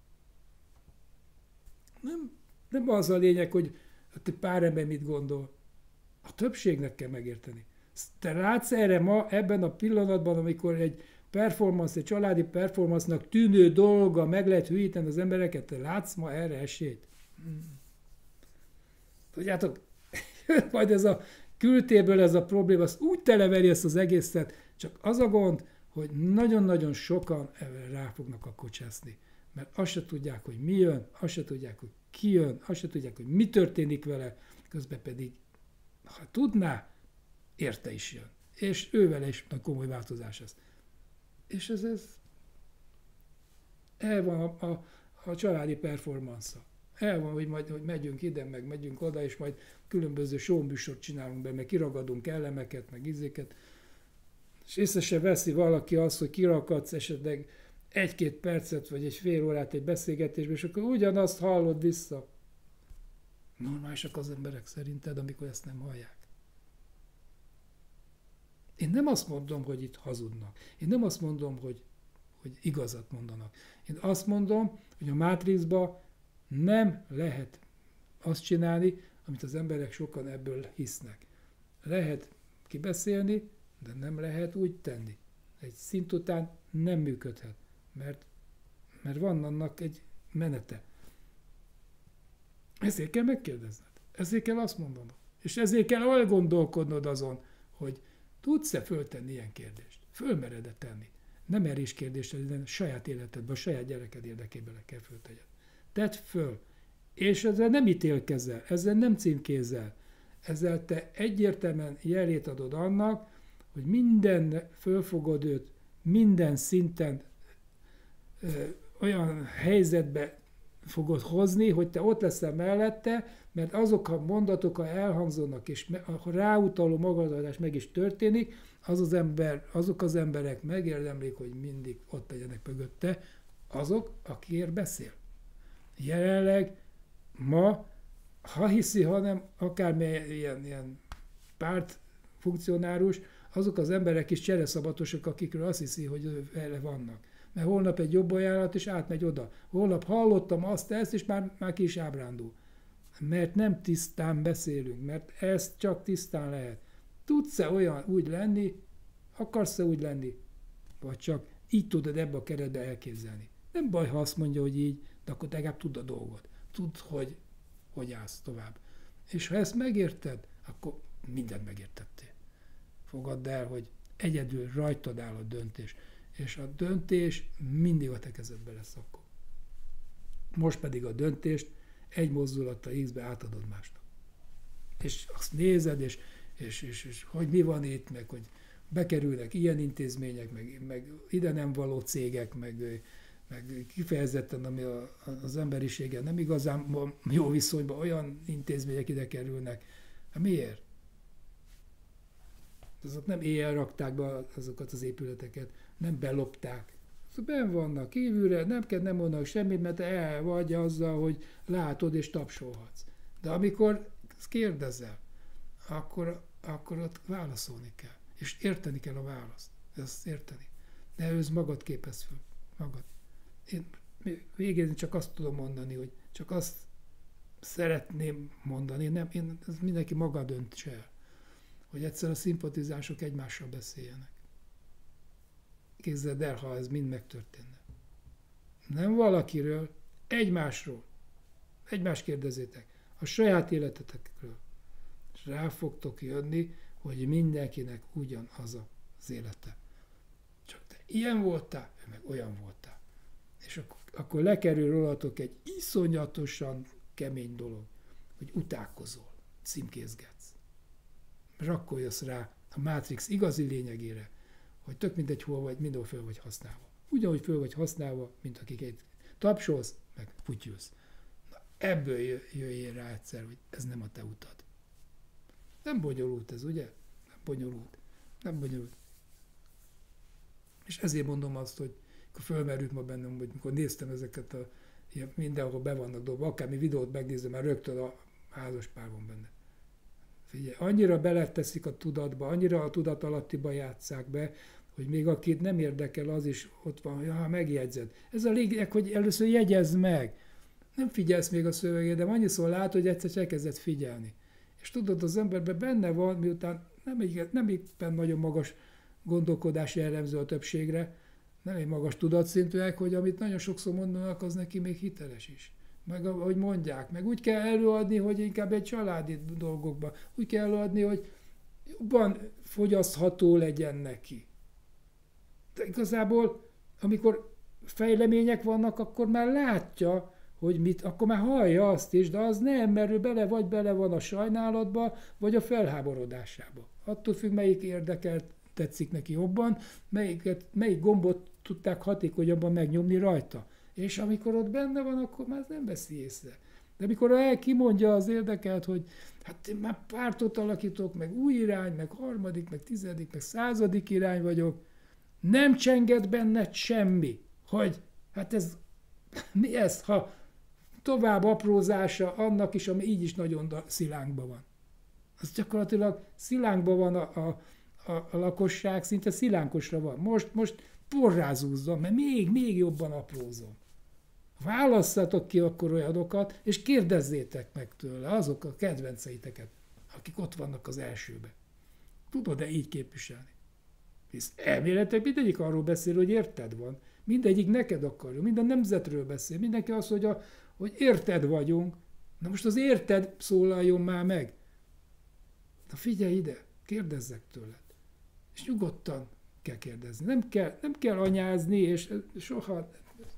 Nem, nem az a lényeg, hogy a pár ember mit gondol. A többségnek kell megérteni. Te látsz erre ma, ebben a pillanatban, amikor egy performance, egy családi performance-nak tűnő dolga meg lehet hülyíteni az embereket, te látsz ma erre esélyt? Hmm. Tudjátok, majd ez a kültérből ez a probléma, azt úgy televeri ezt az egészet, csak az a gond, hogy nagyon-nagyon sokan rá fognak kocsászni. Mert azt se tudják, hogy mi jön, azt se tudják, hogy ki jön, azt se tudják, hogy mi történik vele, közben pedig, ha tudná, érte is jön. És ővele is komoly változás ez. És ez, ez el van a, a, a családi performance-a. El van, hogy majd hogy megyünk ide, meg megyünk oda, és majd különböző showműsort csinálunk be, meg kiragadunk elemeket, meg izéket. És észre se veszi valaki azt, hogy kirakadsz esetleg egy-két percet, vagy egy fél órát egy beszélgetésbe, és akkor ugyanazt hallod vissza. Normálisak az emberek szerinted, amikor ezt nem hallják. Én nem azt mondom, hogy itt hazudnak. Én nem azt mondom, hogy, hogy igazat mondanak. Én azt mondom, hogy a Matrixba nem lehet azt csinálni, amit az emberek sokan ebből hisznek. Lehet kibeszélni, de nem lehet úgy tenni. Egy szint után nem működhet, mert, mert van annak egy menete. Ezért kell megkérdezned. Ezért kell azt mondanod. És ezért kell elgondolkodnod azon, hogy tudsz-e föltenni ilyen kérdést? Fölmered-e tenni? Nem merés kérdést, de saját életedben, a saját gyereked érdekében kell föltegyed. Tedd föl. És ezzel nem ítélkezel, ezzel nem címkézzel. Ezzel te egyértelműen jelét adod annak, hogy minden fölfogod őt, minden szinten ö, olyan helyzetbe fogod hozni, hogy te ott leszel mellette, mert azok a mondatok, ha elhangzanak, és ha ráutaló magatartás meg is történik, az az ember, azok az emberek megérdemlik, hogy mindig ott legyenek mögötte, azok, akikért beszél. Jelenleg ma, ha hiszi, hanem akármilyen ilyen, ilyen párt funkcionárus, azok az emberek is csereszabatosak, akikről azt hiszi, hogy vele vannak. Mert holnap egy jobb ajánlat, és átmegy oda. Holnap hallottam azt, ezt, és már, már ki is ábrándul. Mert nem tisztán beszélünk, mert ez csak tisztán lehet. Tudsz-e olyan úgy lenni, akarsz-e úgy lenni, vagy csak így tudod ebbe a keretbe elképzelni. Nem baj, ha azt mondja, hogy így, de akkor legalább tudd a dolgot. Tudd, hogy hogy állsz tovább. És ha ezt megérted, akkor mindent megértettél. Fogadd el, hogy egyedül rajtad áll a döntés. És a döntés mindig a te kezedbe lesz akkor. Most pedig a döntést egy mozdulattal X-be átadod másnak. És azt nézed, és, és, és, és hogy mi van itt, meg hogy bekerülnek ilyen intézmények, meg, meg ide nem való cégek, meg, meg kifejezetten, ami a, az emberiséggel nem igazán jó viszonyban, olyan intézmények ide kerülnek. Hát miért? Azok nem éjjel rakták be azokat az épületeket, nem belopták. Azok benn vannak kívülre, nem kell, nem mondanak semmit, mert el vagy azzal, hogy látod és tapsolhatsz. De amikor kérdezel, akkor, akkor ott válaszolni kell. És érteni kell a választ. Ezt érteni. Ne ősz magad képez föl. Magad. Én végén csak azt tudom mondani, hogy csak azt szeretném mondani, nem, én, ez mindenki maga döntse el, hogy egyszer a szimpatizások egymással beszéljenek. Képzeld el, ha ez mind megtörténne. Nem valakiről, egymásról. Egymást kérdezzétek. A saját életetekről. És rá fogtok jönni, hogy mindenkinek ugyanaz az élete. Csak te ilyen voltál, ő meg olyan voltál. És akkor, akkor lekerül rólatok egy iszonyatosan kemény dolog, hogy utálkozol, címkézgetsz. Rakkoljasz rá a Matrix igazi lényegére, hogy tök mindegy hol vagy, mindenhol föl vagy használva. Ugyanúgy föl vagy használva, mint akiket tapsolsz, meg futyulsz. Na, ebből jöjjél rá egyszer, hogy ez nem a te utad. Nem bonyolult ez, ugye? Nem bonyolult. Nem bonyolult. És ezért mondom azt, hogy akkor fölmerült ma bennem, hogy mikor néztem ezeket a ilyen mindenhol be vannak dobva, akármi videót megnézem, már rögtön a házas pár van benne. Figyelj, annyira beleteszik a tudatba, annyira a tudat alattiba játsszák be, hogy még akit nem érdekel, az is ott van, hogy ha megjegyzed. Ez a lényeg, hogy először jegyezd meg. Nem figyelsz még a szövegét, de annyiszor látod, hogy egyszer elkezded figyelni. És tudod, az emberben benne van, miután nem, egy, nem éppen nagyon magas gondolkodás jellemző a többségre, nem egy magas tudatszintűek, hogy amit nagyon sokszor mondanak, az neki még hiteles is. Meg ahogy mondják, meg úgy kell előadni, hogy inkább egy családi dolgokban, úgy kell előadni, hogy jobban fogyasztható legyen neki. De igazából, amikor fejlemények vannak, akkor már látja, hogy mit, akkor már hallja azt is, de az nem, mert ő bele vagy bele van a sajnálatba, vagy a felháborodásába. Attól függ, melyik érdekel, tetszik neki jobban, melyiket, melyik gombot tudták hatékonyabban megnyomni rajta. És amikor ott benne van, akkor már nem veszi észre. De amikor el kimondja az érdekelt, hogy hát én már pártot alakítok, meg új irány, meg harmadik, meg tizedik, meg századik irány vagyok, nem csenged benned semmi, hogy hát ez, mi ez, ha tovább aprózása annak is, ami így is nagyon szilánkban van. Az gyakorlatilag szilánkban van a, a, a, a lakosság, szinte szilánkosra van. Most, most porrázúzzon, mert még, még jobban aprózom. Válasszatok ki akkor olyanokat, és kérdezzétek meg tőle azok a kedvenceiteket, akik ott vannak az elsőbe. Tudod-e így képviselni? Hisz elméletek mindegyik arról beszél, hogy érted van. Mindegyik neked akarja, minden nemzetről beszél. Mindenki azt mondja, hogy érted vagyunk. Na most az érted szólaljon már meg. Na figyelj ide, kérdezzek tőled. És nyugodtan kell kérdezni. Nem kell, nem kell anyázni, és soha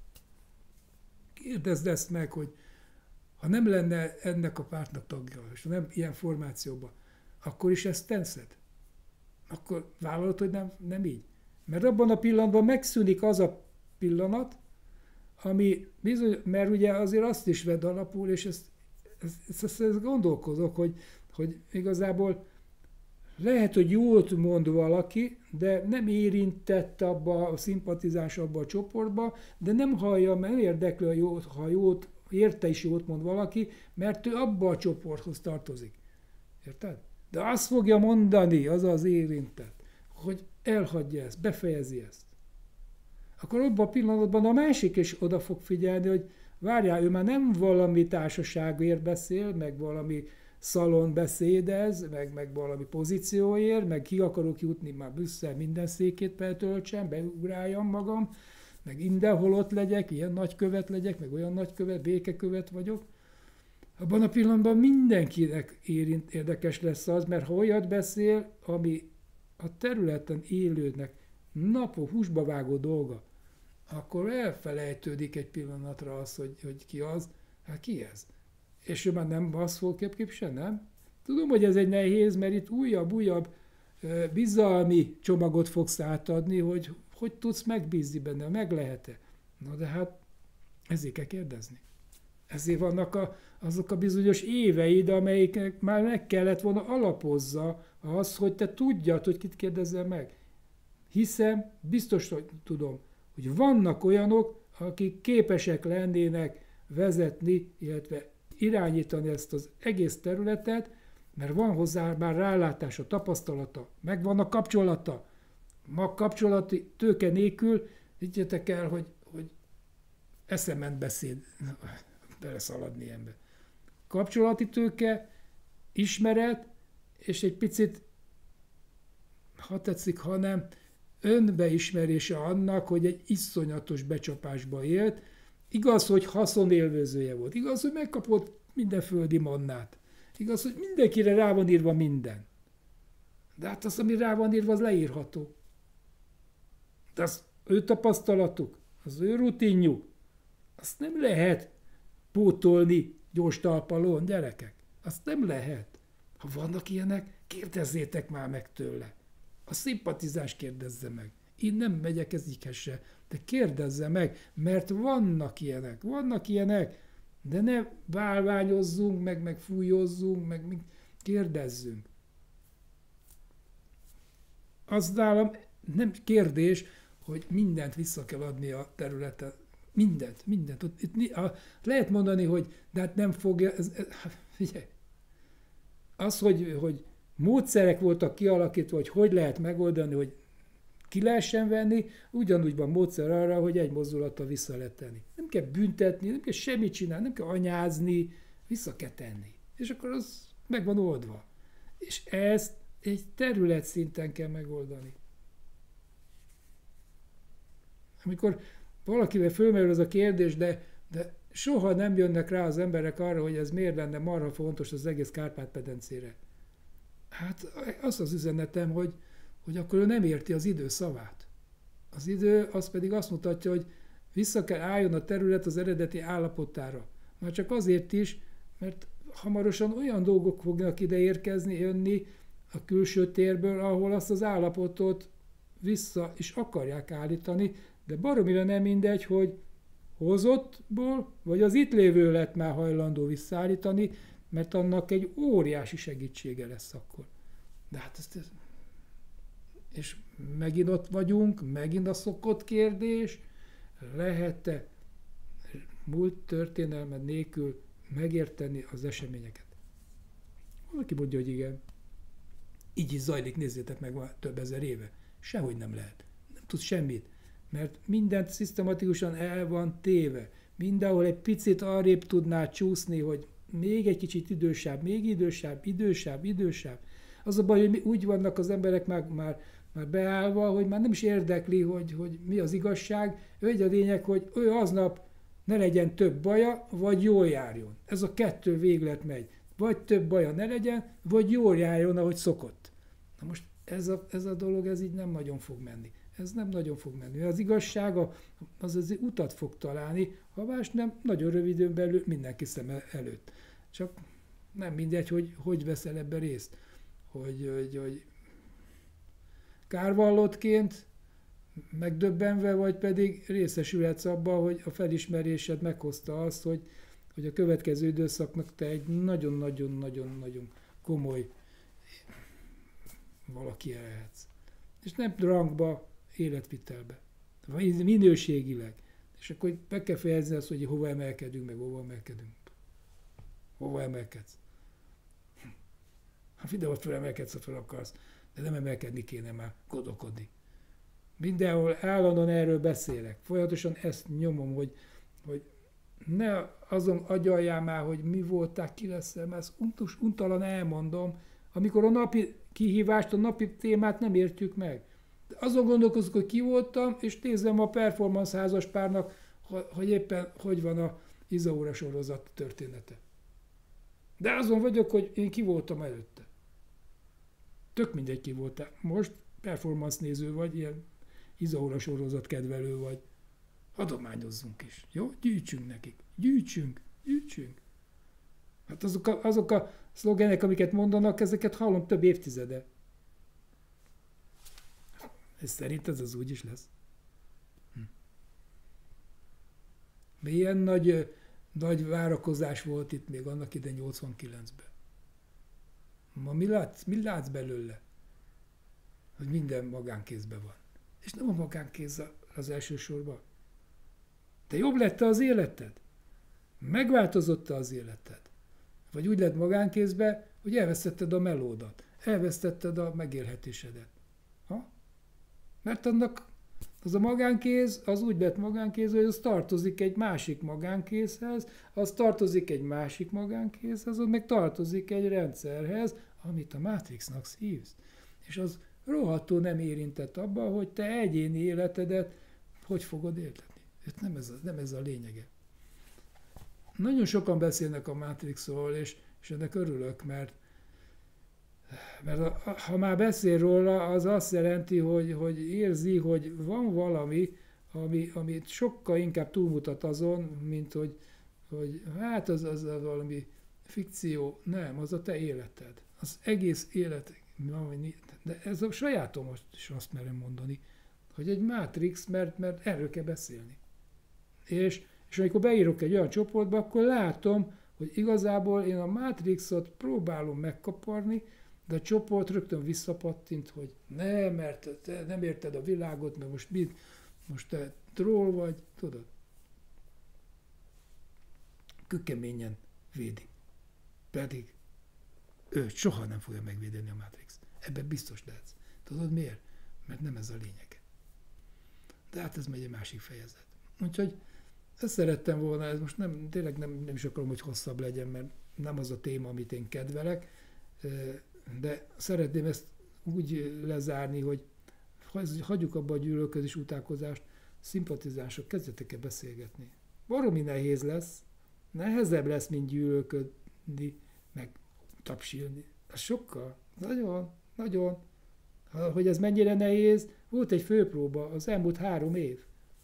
kérdezd ezt meg, hogy ha nem lenne ennek a pártnak tagja, és nem ilyen formációban, akkor is ezt teszed. Akkor vállalod, hogy nem, nem így. Mert abban a pillanatban megszűnik az a pillanat, ami bizony, mert ugye azért azt is vedd alapul, és ezt, ezt, ezt, ezt, ezt gondolkozok, hogy, hogy igazából lehet, hogy jót mond valaki, de nem érintett abba a szimpatizás abba a csoportba, de nem hallja, nem érdekli, jót, ha jót, érte is jót mond valaki, mert ő abba a csoporthoz tartozik. Érted? De azt fogja mondani, az az érintett, hogy elhagyja ezt, befejezi ezt. Akkor abban a pillanatban a másik is oda fog figyelni, hogy várjál, ő már nem valami társaságért beszél, meg valami szalon beszédez, meg, meg valami pozícióért, meg ki akarok jutni, már Brüsszel minden székét betöltsem, beugráljam magam, meg mindenhol ott legyek, ilyen nagykövet legyek, meg olyan nagykövet, békekövet vagyok. Abban a pillanatban mindenkinek érint, érdekes lesz az, mert ha olyat beszél, ami a területen élőnek napok húsba vágó dolga, akkor elfelejtődik egy pillanatra az, hogy, hogy ki az, hát ki ez? És ő már nem azt fog képviselni, nem? Tudom, hogy ez egy nehéz, mert itt újabb-újabb bizalmi csomagot fogsz átadni, hogy hogy tudsz megbízni benne, meg lehet-e? Na de hát ezért kell kérdezni. Ezért vannak a, azok a bizonyos éveid, amelyiknek már meg kellett volna alapozza az, hogy te tudjad, hogy kit kérdezzel meg. Hiszem, biztos hogy tudom, hogy vannak olyanok, akik képesek lennének vezetni, illetve irányítani ezt az egész területet, mert van hozzá már rálátása, tapasztalata, megvan a kapcsolata. Ma kapcsolati tőke nélkül, higgyetek el, hogy, hogy eszement beszéd, beleszaladni ilyenbe. Kapcsolati tőke, ismeret, és egy picit, ha tetszik, ha nem, önbeismerése annak, hogy egy iszonyatos becsapásba élt. Igaz, hogy haszonélvezője volt. Igaz, hogy megkapott minden földi mannát. Igaz, hogy mindenkire rá van írva minden. De hát az, ami rá van írva, az leírható. De az ő tapasztalatuk, az ő rutinjuk, azt nem lehet pótolni gyors talpalón, gyerekek. Azt nem lehet. Ha vannak ilyenek, kérdezzétek már meg tőle. A szimpatizás kérdezze meg. Én nem megyek ezikhez se, de kérdezze meg, mert vannak ilyenek, vannak ilyenek, de ne bálványozzunk, meg, meg fújozzunk, meg, meg kérdezzünk. Az nálam nem kérdés, hogy mindent vissza kell adni a területen. Mindent, mindent. Itt, a, lehet mondani, hogy de hát nem fogja, ez, ez, figyelj, az, hogy, hogy módszerek voltak kialakítva, hogy hogy lehet megoldani, hogy ki lehessen venni, ugyanúgy van módszer arra, hogy egy mozdulattal vissza lehet tenni. Nem kell büntetni, nem kell semmit csinálni, nem kell anyázni, vissza kell tenni. És akkor az meg van oldva. És ezt egy terület szinten kell megoldani. Amikor valakivel fölmerül az a kérdés, de, de soha nem jönnek rá az emberek arra, hogy ez miért lenne marha fontos az egész Kárpát-medencére. Hát az az üzenetem, hogy, hogy akkor ő nem érti az idő szavát. Az idő az pedig azt mutatja, hogy vissza kell álljon a terület az eredeti állapotára. Már csak azért is, mert hamarosan olyan dolgok fognak ide érkezni, jönni a külső térből, ahol azt az állapotot vissza is akarják állítani, de baromira nem mindegy, hogy hozottból, vagy az itt lévő lett már hajlandó visszaállítani, mert annak egy óriási segítsége lesz akkor. De hát ezt, ez, és megint ott vagyunk, megint a szokott kérdés, lehet-e múlt történelmed nélkül megérteni az eseményeket? Valaki mondja, hogy igen. Így is zajlik, nézzétek meg, már több ezer éve. Sehogy nem lehet. Nem tudsz semmit. Mert mindent szisztematikusan el van téve. Mindenhol egy picit arrébb tudná csúszni, hogy még egy kicsit idősebb, még idősebb, idősebb, idősebb. Az a baj, hogy úgy vannak az emberek már, már, már beállva, hogy már nem is érdekli, hogy, hogy mi az igazság. Egy a lényeg, hogy ő aznap ne legyen több baja, vagy jól járjon. Ez a kettő véglet megy. Vagy több baja ne legyen, vagy jól járjon, ahogy szokott. Na most ez a, ez a dolog, ez így nem nagyon fog menni. Ez nem nagyon fog menni. Az igazság az az utat fog találni, ha más nem, nagyon rövid időn belül mindenki szeme előtt. Csak nem mindegy, hogy hogy veszel ebbe részt. Hogy, hogy, hogy kárvallottként megdöbbenve, vagy pedig részesülhetsz abban, hogy a felismerésed meghozta azt, hogy, hogy a következő időszaknak te egy nagyon-nagyon-nagyon-nagyon komoly valaki lehetsz. És nem rangba, életvitelbe. Minőségileg. És akkor meg kell fejezni azt, hogy hova emelkedünk, meg hova emelkedünk. Hova emelkedsz? Ha videót fölemelkedsz, ha fel akarsz, de nem emelkedni kéne már, gondolkodni. Mindenhol állandóan erről beszélek. Folyamatosan ezt nyomom, hogy, hogy ne azon agyaljál már, hogy mi voltál, ki leszel, mert ezt untus, untalan elmondom, amikor a napi kihívást, a napi témát nem értjük meg. De azon gondolkozok, hogy ki voltam, és nézem a performance házaspárnak, hogy éppen hogy van a Izaura sorozat története. De azon vagyok, hogy én ki voltam előtte. Tök mindegy ki voltál. Most performance néző vagy, ilyen Izaura sorozat kedvelő vagy. Adományozzunk is. Jó? Gyűjtsünk nekik. Gyűjtsünk. Gyűjtsünk. Hát azok a, azok a szlogenek, amiket mondanak, ezeket hallom több évtizede. Ez szerint ez az úgy is lesz. Hm. Milyen nagy, nagy várakozás volt itt még annak ide nyolcvankilencben. Ma mi látsz, mi látsz belőle? Hogy minden magánkézben van. És nem a magánkéz az elsősorban. De jobb lett az életed? Megváltozott az életed? Vagy úgy lett magánkézbe, hogy elvesztetted a melódat, elvesztetted a megélhetésedet. Ha? Mert annak az a magánkéz, az úgy lett magánkéz, hogy az tartozik egy másik magánkézhez, az tartozik egy másik magánkézhez, az meg tartozik egy rendszerhez, amit a Matrixnak hívsz. És az rohadtul nem érintett abba, hogy te egyéni életedet hogy fogod éltetni. Nem ez a, nem ez a lényege. Nagyon sokan beszélnek a Matrixról, és, és ennek örülök, mert, mert a, ha már beszél róla, az azt jelenti, hogy, hogy érzi, hogy van valami, ami, ami sokkal inkább túlmutat azon, mint hogy, hogy hát az, az, az valami fikció. Nem, az a te életed. Az egész élet. De ez a sajátom is azt merem mondani, hogy egy Matrix, mert, mert erről kell beszélni. És, és amikor beírok egy olyan csoportba, akkor látom, hogy igazából én a Matrixot próbálom megkaparni, de a csoport rögtön visszapattint, hogy nem, mert te nem érted a világot, mert most mit, most te troll vagy, tudod. Kőkeményen védi. Pedig ő soha nem fogja megvédeni a Matrix. Ebben biztos lehetsz. Tudod miért? Mert nem ez a lényeg. De hát ez megy egy másik fejezet. Úgyhogy ezt szerettem volna, ez most nem, tényleg nem, nem is akarom, hogy hosszabb legyen, mert nem az a téma, amit én kedvelek, de szeretném ezt úgy lezárni, hogy hagyjuk abba a gyűlölködés, utálkozást, szimpatizánsok, kezdjetek el beszélgetni. Baromi nehéz lesz, nehezebb lesz, mint gyűlölködni, meg tapsilni. Az sokkal, nagyon, nagyon. Hogy ez mennyire nehéz, volt egy főpróba az elmúlt három év.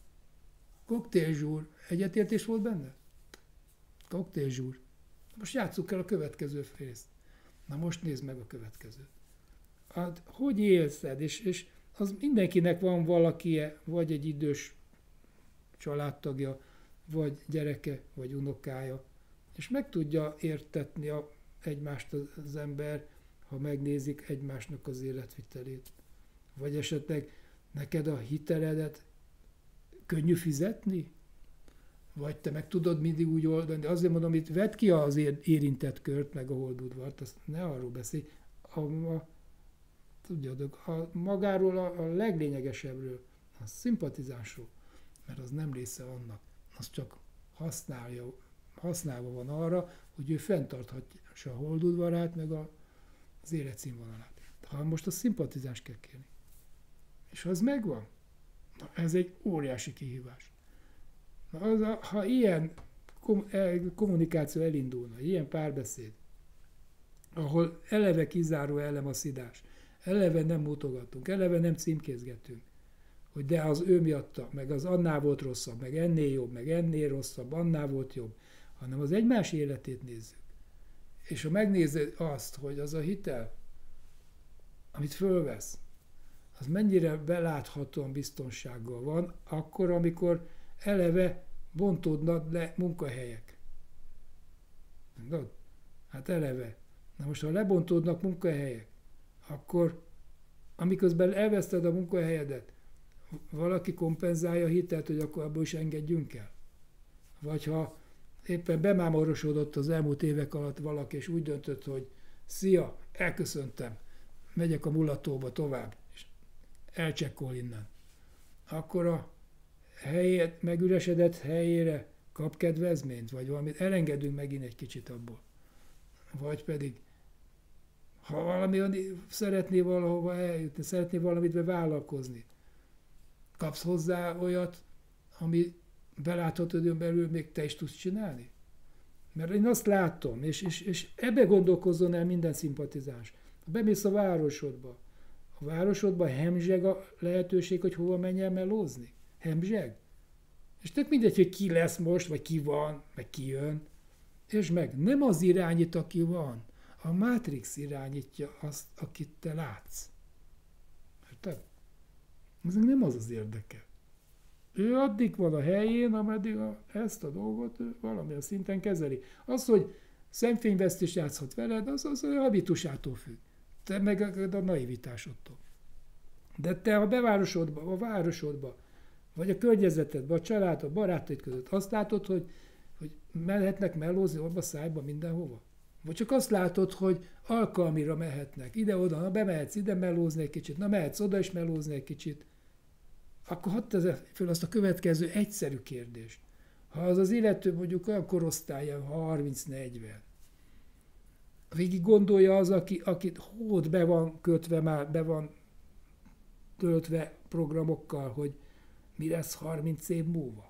Koktélzsúr. Egyetértés volt benne? Koktélzsúr. Most játsszuk el a következő részt. Na most nézd meg a következőt. Hát, hogy élszed? És, és az mindenkinek van valakie, vagy egy idős családtagja, vagy gyereke, vagy unokája. És meg tudja értetni a, egymást az ember, ha megnézik egymásnak az életvitelét. Vagy esetleg neked a hiteledet könnyű fizetni? Vagy te meg tudod mindig úgy oldani? De azért mondom, itt vedd ki az érintett kört, meg a holdudvart, azt ne arról beszélj. A, a, tudjátok, a, magáról a, a leglényegesebbről, a szimpatizánsról, mert az nem része annak. Az csak használja, használva van arra, hogy ő fenntarthatja a holdudvarát, meg a, az életszínvonalát. Ha most a szimpatizáns kell kérni. És ha az megvan, na ez egy óriási kihívás. Na az a, ha ilyen kom, kommunikáció elindulna, ilyen párbeszéd, ahol eleve kizáró elem a szidás, eleve nem mutogatunk, eleve nem címkézgetünk, hogy de az ő miatta, meg az annál volt rosszabb, meg ennél jobb, meg ennél rosszabb, annál volt jobb, hanem az egymás életét nézzük. És ha megnézed azt, hogy az a hitel, amit fölvesz, az mennyire beláthatóan biztonsággal van, akkor, amikor eleve bontódnak le munkahelyek. Mondod? Hát eleve. Na most, ha lebontódnak munkahelyek, akkor amiközben elveszted a munkahelyedet, valaki kompenzálja a hitelt, hogy akkor abból is engedjünk el. Vagy ha éppen bemámorosodott az elmúlt évek alatt valaki, és úgy döntött, hogy szia, elköszöntem, megyek a mulatóba tovább, és elcsekkol innen. Akkor a helyét, megüresedett helyére kap kedvezményt, vagy valamit, elengedünk megint egy kicsit abból. Vagy pedig, ha valami szeretné valahova eljutni, szeretné valamit bevállalkozni, kapsz hozzá olyat, ami beláthatódjon belül még te is tudsz csinálni? Mert én azt látom, és, és, és ebbe gondolkozzon el minden szimpatizáns. Bemész a városodba. A városodban hemzseg a lehetőség, hogy hova menj el melózni. Hemzseg. És tök mindegy, hogy ki lesz most, vagy ki van, meg ki jön. És meg nem az irányít, aki van. A Matrix irányítja azt, akit te látsz. Érted? Ez nem az az érdeke. Ő addig van a helyén, ameddig a, ezt a dolgot valamilyen szinten kezeli. Az, hogy szemfényvesztés játszhat veled, az az a habitusától függ. Te meg a, a naivitásodtól. De te a bevárosodba, a városodba, vagy a környezetedben, a családod, a barátaid között azt látod, hogy, hogy mehetnek melózni orba, szájba, mindenhova? Vagy csak azt látod, hogy alkalmira mehetnek, ide-oda, na bemehetsz ide melózni egy kicsit, na mehetsz oda is melózni egy kicsit. Akkor hadd tezze föl azt a következő egyszerű kérdést. Ha az az illető mondjuk olyan korosztálya, harminc-negyven, végig gondolja az, aki, akit hód be van kötve már, be van töltve programokkal, hogy mi lesz harminc év múlva.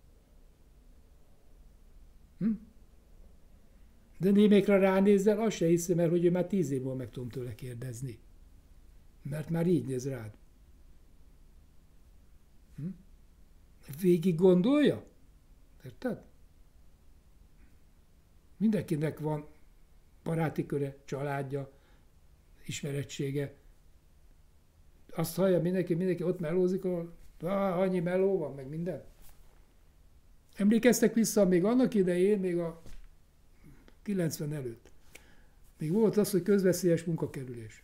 Hm? De némelyikre ránézzel, azt se hiszem el, hogy ő már tíz év múlva meg tudom tőle kérdezni. Mert már így néz rád. Hm? Végig gondolja? Érted? Mindenkinek van baráti köre, családja, ismerettsége. Azt hallja mindenki, mindenki ott melózik, ahol ah, annyi meló van, meg minden. Emlékeztek vissza még annak idején, még a kilencven előtt. Még volt az, hogy közveszélyes munkakerülés.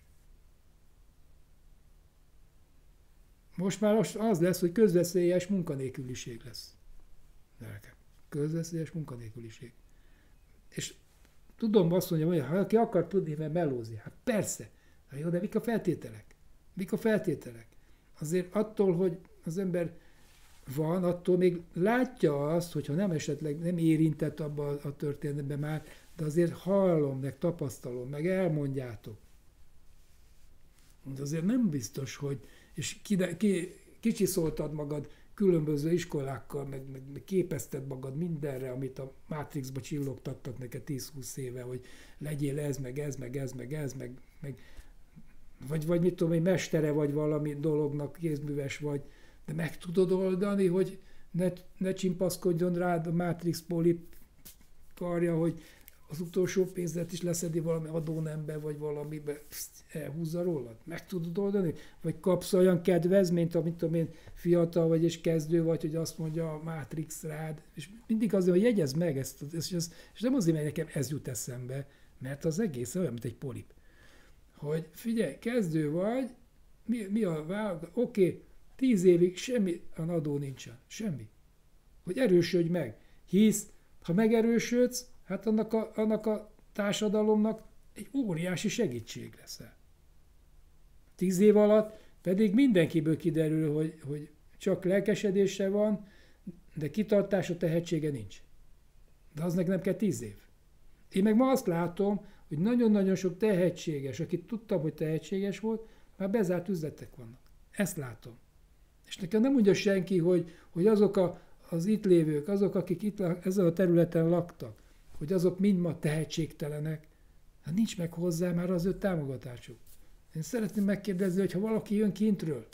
Most már az lesz, hogy közveszélyes munkanélküliség lesz. Közveszélyes munkanélküliség. És tudom azt mondja, hogy ha aki akar tudni, mert melózni. Hát persze. Hát jó, de mik a feltételek? Mik a feltételek? Azért attól, hogy az ember van, attól még látja azt, hogyha nem esetleg nem érintett abban a történetben már, de azért hallom, meg tapasztalom, meg elmondjátok. De azért nem biztos, hogy, és ki, ki, kicsiszoltad magad különböző iskolákkal, meg, meg, meg képezted magad mindenre, amit a Matrixba csillogtattak neked tíz-húsz éve, hogy legyél ez, meg ez, meg ez, meg ez, meg, meg vagy, vagy mit tudom, egy mestere vagy valami dolognak, kézműves vagy, de meg tudod oldani, hogy ne, ne csimpaszkodjon rád a Matrix polip karja, hogy az utolsó pénzet is leszedi valami adónembe, vagy valamibe, elhúzza rólad. Meg tudod oldani? Vagy kapsz olyan kedvezményt, amit tudom én, fiatal vagy és kezdő vagy, hogy azt mondja a Matrix rád. És mindig azért, hogy jegyezd meg ezt, és, ez, és nem azért, mert nekem ez jut eszembe, mert az egész olyan, mint egy polip. Hogy figyelj, kezdő vagy, mi, mi a vállalat? Oké, okay, tíz évig semmi adó nincsen. Semmi. Hogy erősödj meg. Hisz, ha megerősödsz, hát annak a, annak a társadalomnak egy óriási segítség leszel. Tíz év alatt pedig mindenkiből kiderül, hogy, hogy csak lelkesedése van, de kitartása, tehetsége nincs. De aznak nem kell tíz év. Én meg ma azt látom, hogy nagyon-nagyon sok tehetséges, akit tudtam, hogy tehetséges volt, már bezárt üzletek vannak. Ezt látom. És nekem nem mondja senki, hogy, hogy azok a, az itt lévők, azok, akik itt ezen a területen laktak, hogy azok mind ma tehetségtelenek, hát nincs meg hozzá már az ő támogatásuk. Én szeretném megkérdezni, hogy ha valaki jön kintről,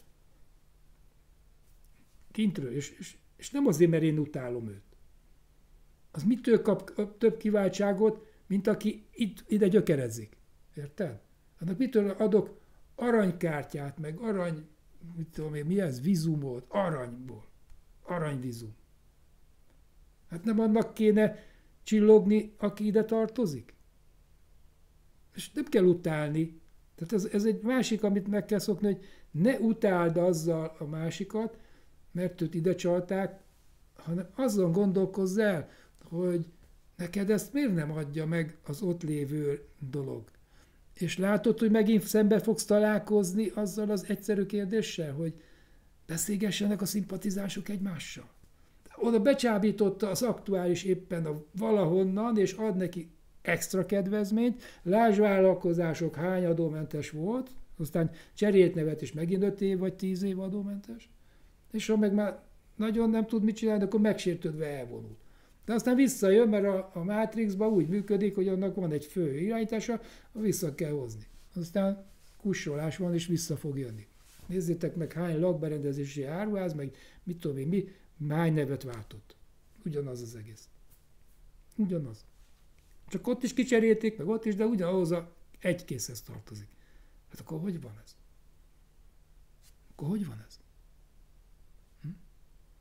kintről, és, és, és nem azért, mert én utálom őt, az mitől kap több kiváltságot, mint aki itt, ide gyökerezik. Érted? Annak mitől adok aranykártyát, meg arany, mit tudom én, mi ez, vizumot, aranyból. Aranyvizum. Hát nem annak kéne csillogni, aki ide tartozik? És nem kell utálni. Tehát ez, ez egy másik, amit meg kell szokni, hogy ne utáld azzal a másikat, mert őt ide csalták, hanem azon gondolkozz el, hogy neked ezt miért nem adja meg az ott lévő dolog. És látod, hogy megint szembe fogsz találkozni azzal az egyszerű kérdéssel, hogy beszélgessenek a szimpatizások egymással. Oda becsábította az aktuális éppen a valahonnan, és ad neki extra kedvezményt. Lásd vállalkozások hány adómentes volt, aztán cserélt nevet, és megint öt év vagy tíz év adómentes. És ha meg már nagyon nem tud mit csinálni, akkor megsértődve elvonul. De aztán visszajön, mert a, a Matrixban úgy működik, hogy annak van egy fő irányítása, vissza kell hozni. Aztán kussolás van, és vissza fog jönni. Nézzétek meg, hány lakberendezési áruház, meg mit tudom én mi, hány nevet váltott. Ugyanaz az egész. Ugyanaz. Csak ott is kicserélték, meg ott is, de ugyanahhoz a egy készhez tartozik. Hát akkor hogy van ez? Akkor hogy van ez? Hm?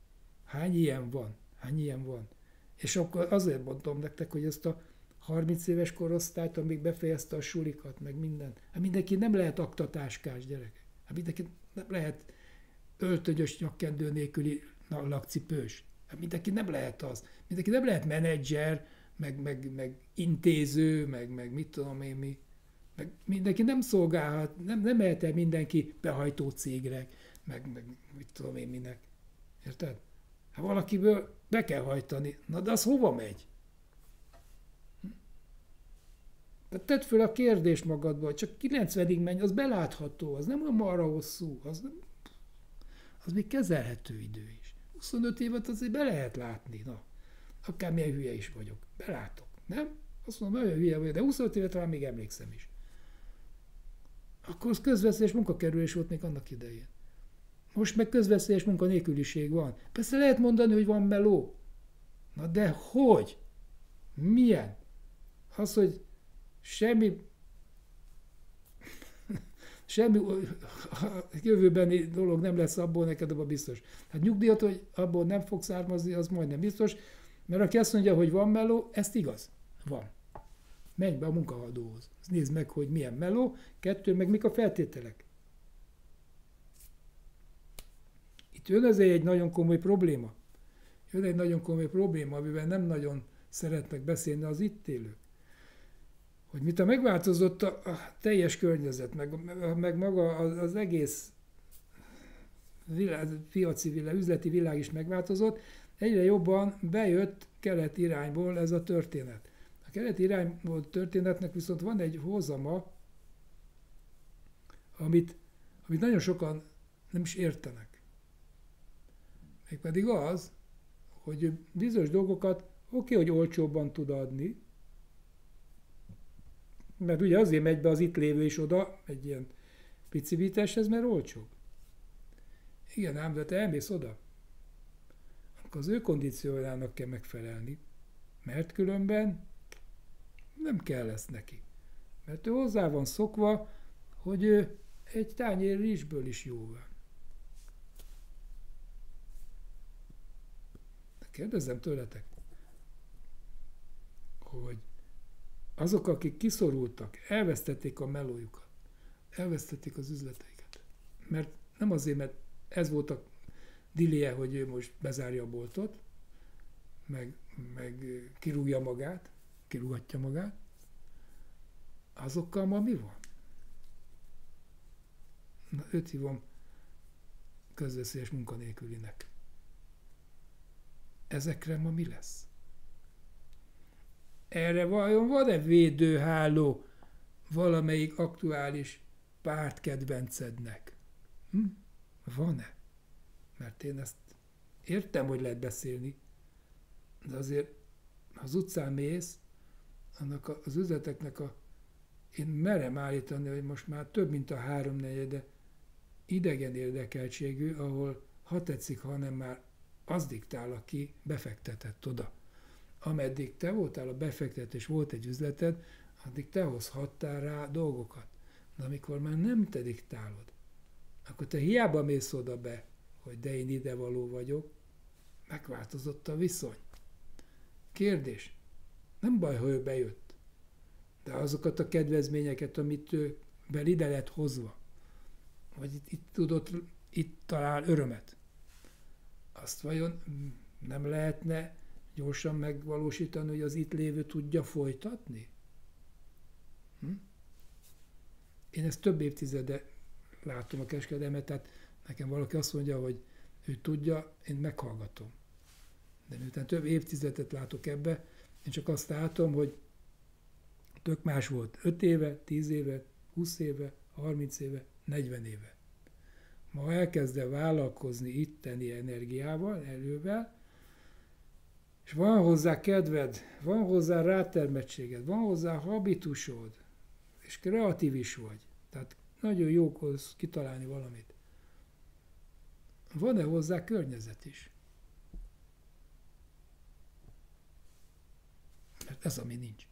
Hány ilyen van? Hány ilyen van? És akkor azért mondom nektek, hogy ezt a harminc éves korosztályt, amíg befejezte a sulikat, meg minden. Hát mindenki nem lehet aktatáskás gyerek. Hát mindenki nem lehet öltönyös nyakkendő nélküli lakcipős. Hát mindenki nem lehet az. Mindenki nem lehet menedzser, meg, meg, meg intéző, meg, meg mit tudom én mi. Meg mindenki nem szolgálhat, nem, nem mehet el mindenki behajtó cégre, meg, meg mit tudom én minek. Érted? Hát valakiből be kell hajtani. Na de az hova megy? Tehát tedd föl a kérdést magadba, hogy csak kilencvenig menj, az belátható, az nem olyan marra hosszú, az, nem, az még kezelhető idő is. huszonöt évet azért be lehet látni, na. Akármilyen hülye is vagyok, belátok, nem? Azt mondom, olyan hülye vagyok, de huszonöt évet talán még emlékszem is. Akkor az közveszélyes munkakerülés volt még annak idején. Most meg közveszélyes munkanélküliség van. Persze lehet mondani, hogy van meló. Na de hogy? Milyen? Az, hogy semmi semmi jövőbeni dolog nem lesz abból neked, abban biztos. Hát nyugdíjat, hogy abból nem fog származni, az majdnem biztos, mert aki azt mondja, hogy van meló, ezt igaz. Van. Menj be a munkahadóhoz. Nézd meg, hogy milyen meló, kettő, meg mik a feltételek. Itt jön ezért egy nagyon komoly probléma. Jön egy nagyon komoly probléma, amivel nem nagyon szeretnek beszélni az itt élők. Hogy mit a megváltozott a, a teljes környezet, meg, meg maga az, az egész világ, piaci világ, üzleti világ is megváltozott, egyre jobban bejött kelet irányból ez a történet. A kelet irányból történetnek viszont van egy hozama, amit, amit nagyon sokan nem is értenek. Mégpedig az, hogy bizonyos dolgokat oké, hogy olcsóbban tud adni, mert ugye azért megy be az itt lévő is oda, egy ilyen pici viteshez, mert olcsóbb. Igen ám, de te elmész oda, akkor az ő kondíciójának kell megfelelni, mert különben nem kell lesz neki. Mert ő hozzá van szokva, hogy ő egy tányér rizsből is jó van. Kérdezzem tőletek, hogy azok, akik kiszorultak, elvesztették a melójukat, elvesztették az üzleteiket. Mert nem azért, mert ez volt a diléje, hogy ő most bezárja a boltot, meg, meg kirúgja magát, kirúgatja magát. Azokkal ma mi van? Na, őt hívom közveszélyes munkanélkülinek. Ezekre ma mi lesz? Erre vajon van-e védőháló valamelyik aktuális pártkedvencednek? Hm? Van-e? Mert én ezt értem, hogy lehet beszélni, de azért, ha az utcán mész, annak a, az üzleteknek a, én merem állítani, hogy most már több, mint a háromnegyede idegen érdekeltségű, ahol ha tetszik, ha nem már az diktál, aki befektetett oda. Ameddig te voltál a befektetés, volt egy üzleted, addig te hozhattál rá dolgokat. De amikor már nem te diktálod, akkor te hiába mész oda be, hogy de én idevaló vagyok, megváltozott a viszony. Kérdés, nem baj, ha ő bejött, de azokat a kedvezményeket, amit ő bel ide lett hozva, vagy itt, itt tudott, itt talál örömet, azt vajon nem lehetne gyorsan megvalósítani, hogy az itt lévő tudja folytatni? Hm? Én ezt több évtizede látom a kereskedelmet, tehát nekem valaki azt mondja, hogy ő tudja, én meghallgatom. De miután több évtizedet látok ebbe, én csak azt látom, hogy tök más volt öt éve, tíz éve, húsz éve, harminc éve, negyven éve. Ma elkezdve vállalkozni itteni energiával, erővel, és van hozzá kedved, van hozzá rátermettséged, van hozzá habitusod, és kreatív is vagy. Tehát nagyon jókolsz kitalálni valamit. Van-e hozzá környezet is? Mert ez, ami nincs.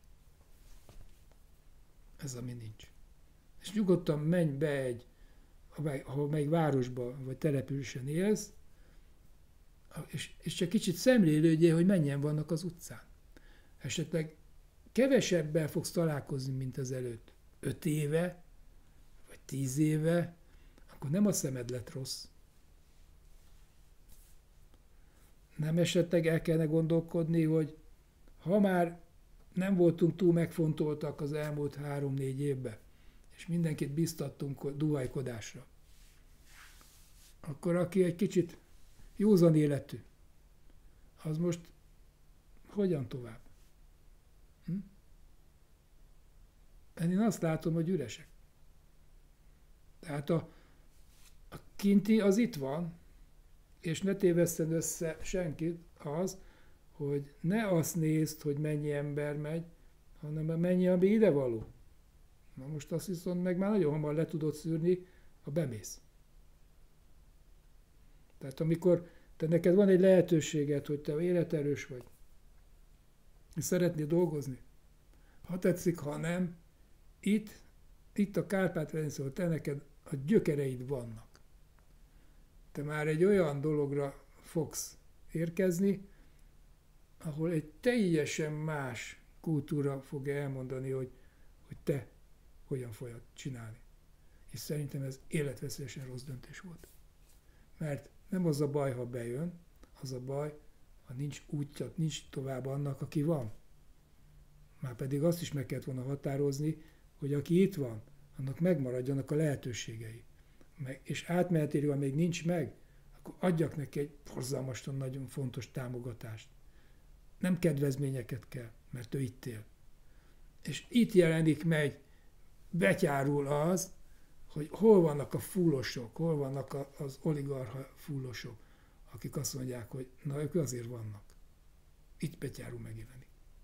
Ez, ami nincs. És nyugodtan menj be egy, ha melyik városba vagy településen élsz, És, és csak kicsit szemlélődjél, hogy mennyien vannak az utcán. Esetleg kevesebbel fogsz találkozni, mint az előtt. Öt éve, vagy tíz éve, akkor nem a szemed lett rossz. Nem esetleg el kellene gondolkodni, hogy ha már nem voltunk túl megfontoltak az elmúlt három-négy évben, és mindenkit biztattunk duhajkodásra, akkor aki egy kicsit józan életű, az most hogyan tovább? Hm? Én azt látom, hogy üresek. Tehát a, a kinti az itt van, és ne tévesszen össze senkit az, hogy ne azt nézd, hogy mennyi ember megy, hanem mennyi, ami idevaló. Na most azt viszont meg már nagyon hamar le tudod szűrni, ha bemész. Tehát amikor te neked van egy lehetőséged, hogy te életerős vagy, és szeretnél dolgozni, ha tetszik, ha nem, itt, itt a Kárpát-medencében te neked a gyökereid vannak. Te már egy olyan dologra fogsz érkezni, ahol egy teljesen más kultúra fogja elmondani, hogy, hogy te hogyan fogod csinálni. És szerintem ez életveszélyesen rossz döntés volt. Mert nem az a baj, ha bejön, az a baj, ha nincs útja, nincs tovább annak, aki van. Már pedig azt is meg kellett volna határozni, hogy aki itt van, annak megmaradjanak a lehetőségei. Meg, és átmenetileg, ha még nincs meg, akkor adjak neki egy borzalmasan nagyon fontos támogatást. Nem kedvezményeket kell, mert ő itt él. És itt jelenik meg, betyárul az, hogy hol vannak a fullosok, hol vannak a, az oligarcha fullosok, akik azt mondják, hogy na, ők azért vannak. Itt betyárul megjelenik.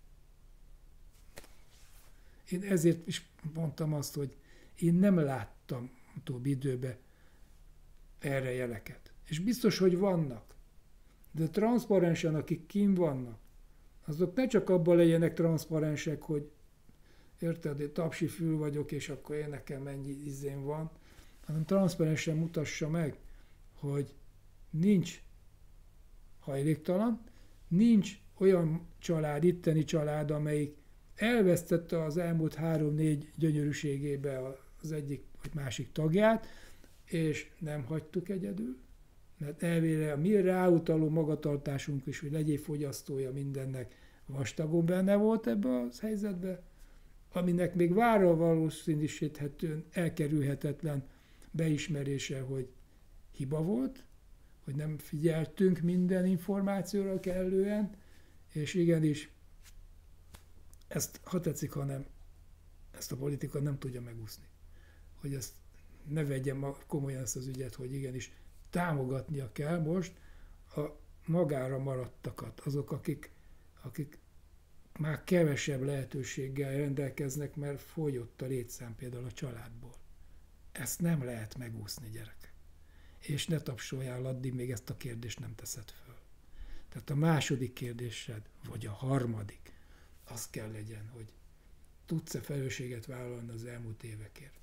Én ezért is mondtam azt, hogy én nem láttam utóbbi időben erre jeleket. És biztos, hogy vannak. De transzparensen, akik kim vannak, azok ne csak abban legyenek transzparensek, hogy érted, én tapsi fül vagyok, és akkor én nekem mennyi izén van, hanem transzparensen mutassa meg, hogy nincs hajléktalan, nincs olyan család, itteni család, amelyik elvesztette az elmúlt három-négy gyönyörűségébe az egyik vagy másik tagját, és nem hagytuk egyedül, mert elvére a mi ráutaló magatartásunk is, hogy legyél fogyasztója mindennek, vastagon benne volt ebbe a helyzetbe, aminek még várra valószínűsíthetően elkerülhetetlen beismerése, hogy hiba volt, hogy nem figyeltünk minden információra kellően, és igenis, ezt, ha tetszik, hanem ezt a politika nem tudja megúszni. Hogy ezt ne vegyem komolyan ezt az ügyet, hogy igenis támogatnia kell most a magára maradtakat, azok, akik, akik már kevesebb lehetőséggel rendelkeznek, mert fogyott a létszám például a családból. Ezt nem lehet megúszni, gyerekek. És ne tapsoljál addig, még ezt a kérdést nem teszed föl. Tehát a második kérdésed, vagy a harmadik, az kell legyen, hogy tudsz-e felelősséget vállalni az elmúlt évekért.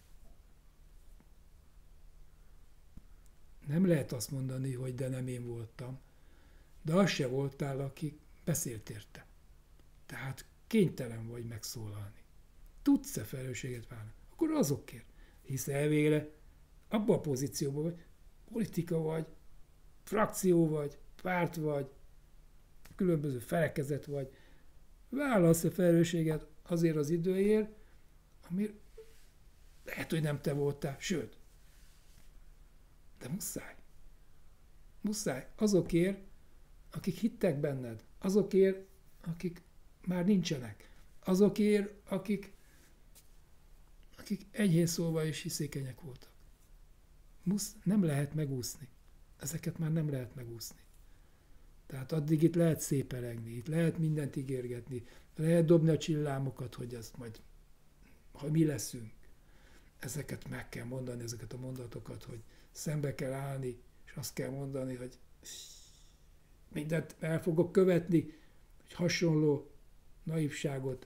Nem lehet azt mondani, hogy de nem én voltam, de az se voltál, aki beszélt érte. Tehát kénytelen vagy megszólalni. Tudsz-e felelősséget vállalni? Akkor azokért. Hisz elvégre abban a pozícióban vagy, politika vagy, frakció vagy, párt vagy, különböző felekezet vagy, vállalsz-e felelősséget azért az időért, ami lehet, hogy nem te voltál, sőt, de muszáj. Muszáj azokért, akik hittek benned, azokért, akik már nincsenek, azokért, akik, akik enyhén szólva is hiszékenyek voltak. Musz, nem lehet megúszni. Ezeket már nem lehet megúszni. Tehát addig itt lehet széperegni, itt lehet mindent ígérgetni, lehet dobni a csillámokat, hogy ezt majd, ha mi leszünk. Ezeket meg kell mondani, ezeket a mondatokat, hogy szembe kell állni, és azt kell mondani, hogy mindent el fogok követni, hogy hasonló naivságot,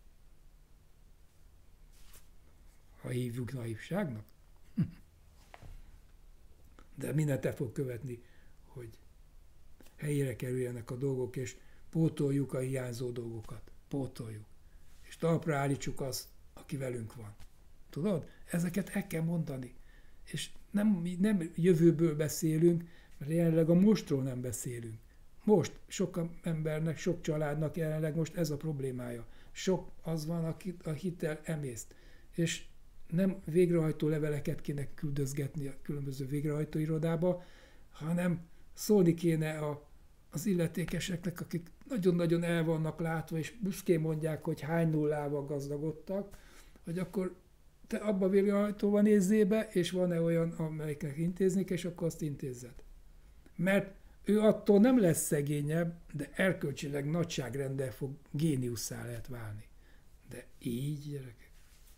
ha hívjuk naivságnak, de mindent el fog követni, hogy helyére kerüljenek a dolgok, és pótoljuk a hiányzó dolgokat. Pótoljuk. És talpra állítsuk azt, aki velünk van. Tudod? Ezeket el kell mondani. És nem, nem jövőből beszélünk, mert jelenleg a mostról nem beszélünk. Most sok embernek, sok családnak jelenleg most ez a problémája. Sok az van, aki a hitel emészt. És nem végrehajtó leveleket kéne küldözgetni a különböző végrehajtó irodába, hanem szólni kéne a, az illetékeseknek, akik nagyon-nagyon el vannak látva, és büszkén mondják, hogy hány nullával gazdagodtak, hogy akkor te abba a végrehajtóban nézzél be, és van-e olyan, amelyiknek intézni kell, és akkor azt intézzed. Mert ő attól nem lesz szegényebb, de erkölcsileg nagyságrendel fog géniusszá lehet válni. De így, gyerekek.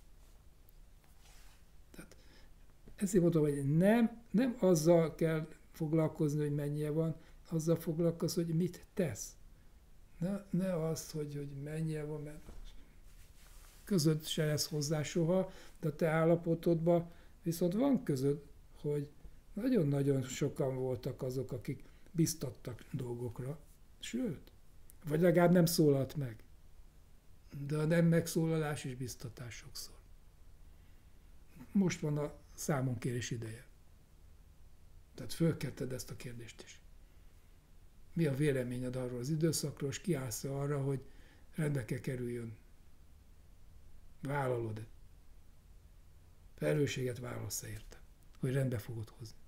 Tehát ezért mondom, hogy nem, nem azzal kell foglalkozni, hogy mennyire van, azzal foglalkozni, hogy mit tesz. Ne, ne az, hogy, hogy mennyire van, mert közöd se lesz hozzá soha, de a te állapotodban viszont van közöd, hogy nagyon-nagyon sokan voltak azok, akik biztattak dolgokra, sőt, vagy legalább nem szólalt meg. De a nem megszólalás is biztatás sokszor. Most van a számonkérés ideje. Tehát fölketted ezt a kérdést is. Mi a véleményed arról az időszakról, és kiállsz arra, hogy rendbe kell kerüljön? Vállalod-e? Felelősséget válasz-e érte, hogy rendbe fogod hozni?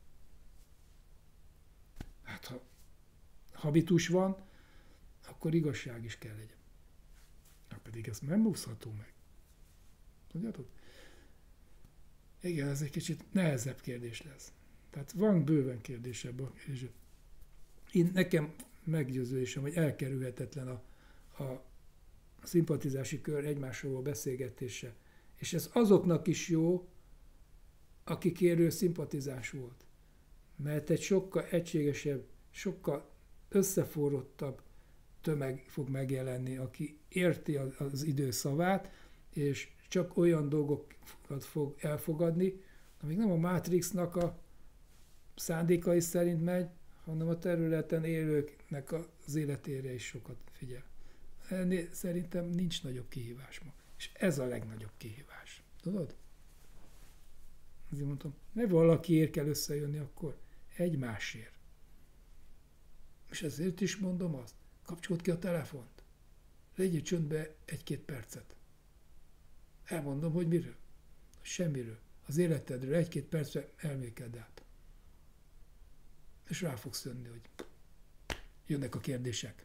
Hát ha habitus van, akkor igazság is kell legyen. Hát pedig ez nem úszható meg. Tudjátok? Igen, ez egy kicsit nehezebb kérdés lesz. Tehát van bőven kérdés ebben a kérdésben. Én nekem meggyőződésem, hogy elkerülhetetlen a, a szimpatizási kör egymásról beszélgetése. És ez azoknak is jó, akikért szimpatizás volt. Mert egy sokkal egységesebb, sokkal összeforrottabb tömeg fog megjelenni, aki érti az idő szavát, és csak olyan dolgokat fog elfogadni, amik nem a Matrixnak a szándékai szerint megy, hanem a területen élőknek az életére is sokat figyel. Ennél szerintem nincs nagyobb kihívás ma. És ez a legnagyobb kihívás. Tudod? Azért mondtam, ne valakiért kell összejönni, akkor egymásért. És ezért is mondom azt, kapcsold ki a telefont. Legyél csöndbe egy-két percet. Elmondom, hogy miről. Semmiről. Az életedről egy-két percre elmékeld át. És rá fogsz jönni, hogy jönnek a kérdések.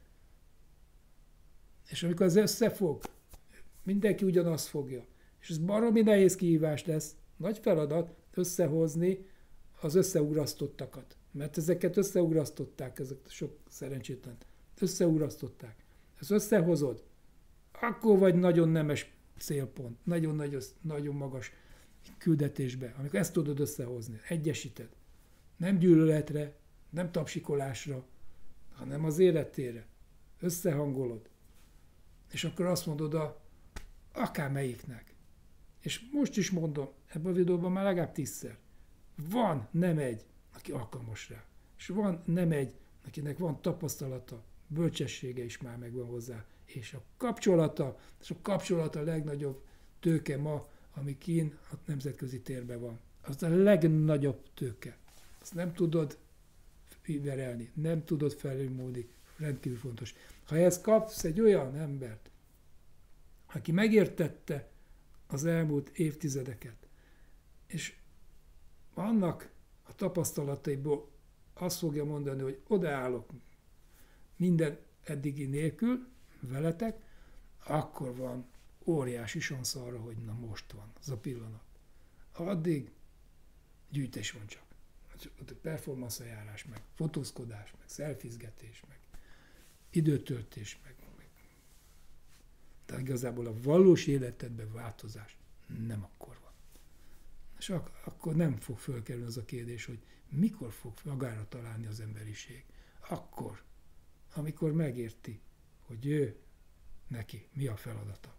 És amikor az összefog, mindenki ugyanazt fogja. És ez baromi nehéz kihívás lesz, nagy feladat összehozni az összeugrasztottakat. Mert ezeket összeugrasztották, ezek sok szerencsétlen. Összeugrasztották. Ezt összehozod, akkor vagy nagyon nemes célpont, nagyon, nagyon magas küldetésbe, amikor ezt tudod összehozni, egyesíted. Nem gyűlöletre, nem tapsikolásra, hanem az életére. Összehangolod. És akkor azt mondod a akármelyiknek. És most is mondom, ebben a videóban már legalább tízszer. Van, nem egy, aki alkalmas rá. És van, nem egy, akinek van tapasztalata, bölcsessége is már megvan hozzá. És a kapcsolata, és a kapcsolata a legnagyobb tőke ma, ami kín a nemzetközi térben van. Az a legnagyobb tőke. Azt nem tudod verelni, nem tudod felülmúlni, rendkívül fontos. Ha ezt kapsz egy olyan embert, aki megértette az elmúlt évtizedeket, és annak a tapasztalataiból azt fogja mondani, hogy odaállok minden eddigi nélkül, veletek, akkor van óriási sansz arra, hogy na most van, az a pillanat. Addig gyűjtés van csak. Performance járás, meg fotózkodás, meg szelfizgetés, meg időtöltés, meg, meg. Tehát igazából a valós életedben változás nem akkor van. És ak- akkor nem fog fölkerülni az a kérdés, hogy mikor fog magára találni az emberiség. Akkor, amikor megérti, hogy ő, neki mi a feladata.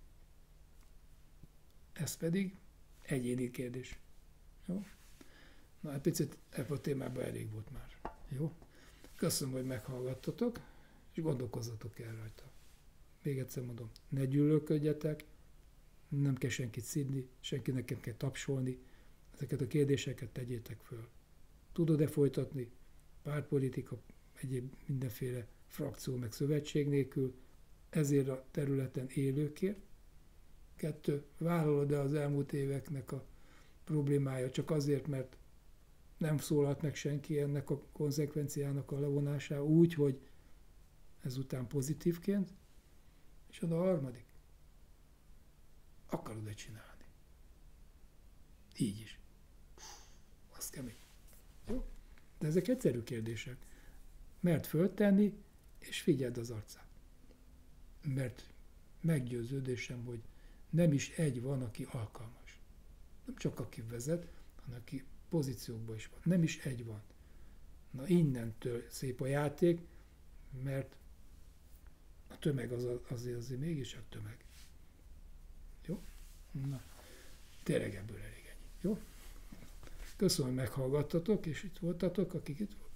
Ez pedig egyéni kérdés. Jó? Na, egy picit ebben a témában elég volt már. Jó? köszönöm, hogy meghallgattatok, és gondolkozzatok el rajta. Még egyszer mondom, ne gyűlölködjetek, nem kell senkit szidni, senkinek nem kell tapsolni, ezeket a kérdéseket tegyétek föl. Tudod-e folytatni pártpolitika, egyéb mindenféle frakció meg szövetség nélkül, ezért a területen élőkért? Kettő, vállalod-e az elmúlt éveknek a problémája csak azért, mert nem szólalt meg senki ennek a konzekvenciának a levonására úgy, hogy ezután pozitívként? És a harmadik, akarod-e csinálni? Így is. Az kemény. Jó? De ezek egyszerű kérdések. Mert föltenni, és figyeld az arcát. Mert meggyőződésem, hogy nem is egy van, aki alkalmas. Nem csak aki vezet, hanem aki pozíciókban is van. Nem is egy van. Na innentől szép a játék, mert a tömeg az azért, azért mégis a tömeg. Jó? Na, tényleg ebből elég ennyi. Jó? Köszönöm, hogy meghallgattatok, és itt voltatok, akik itt voltak.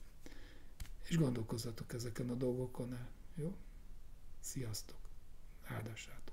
És gondolkozzatok ezeken a dolgokon el. Jó? Sziasztok! Áldását!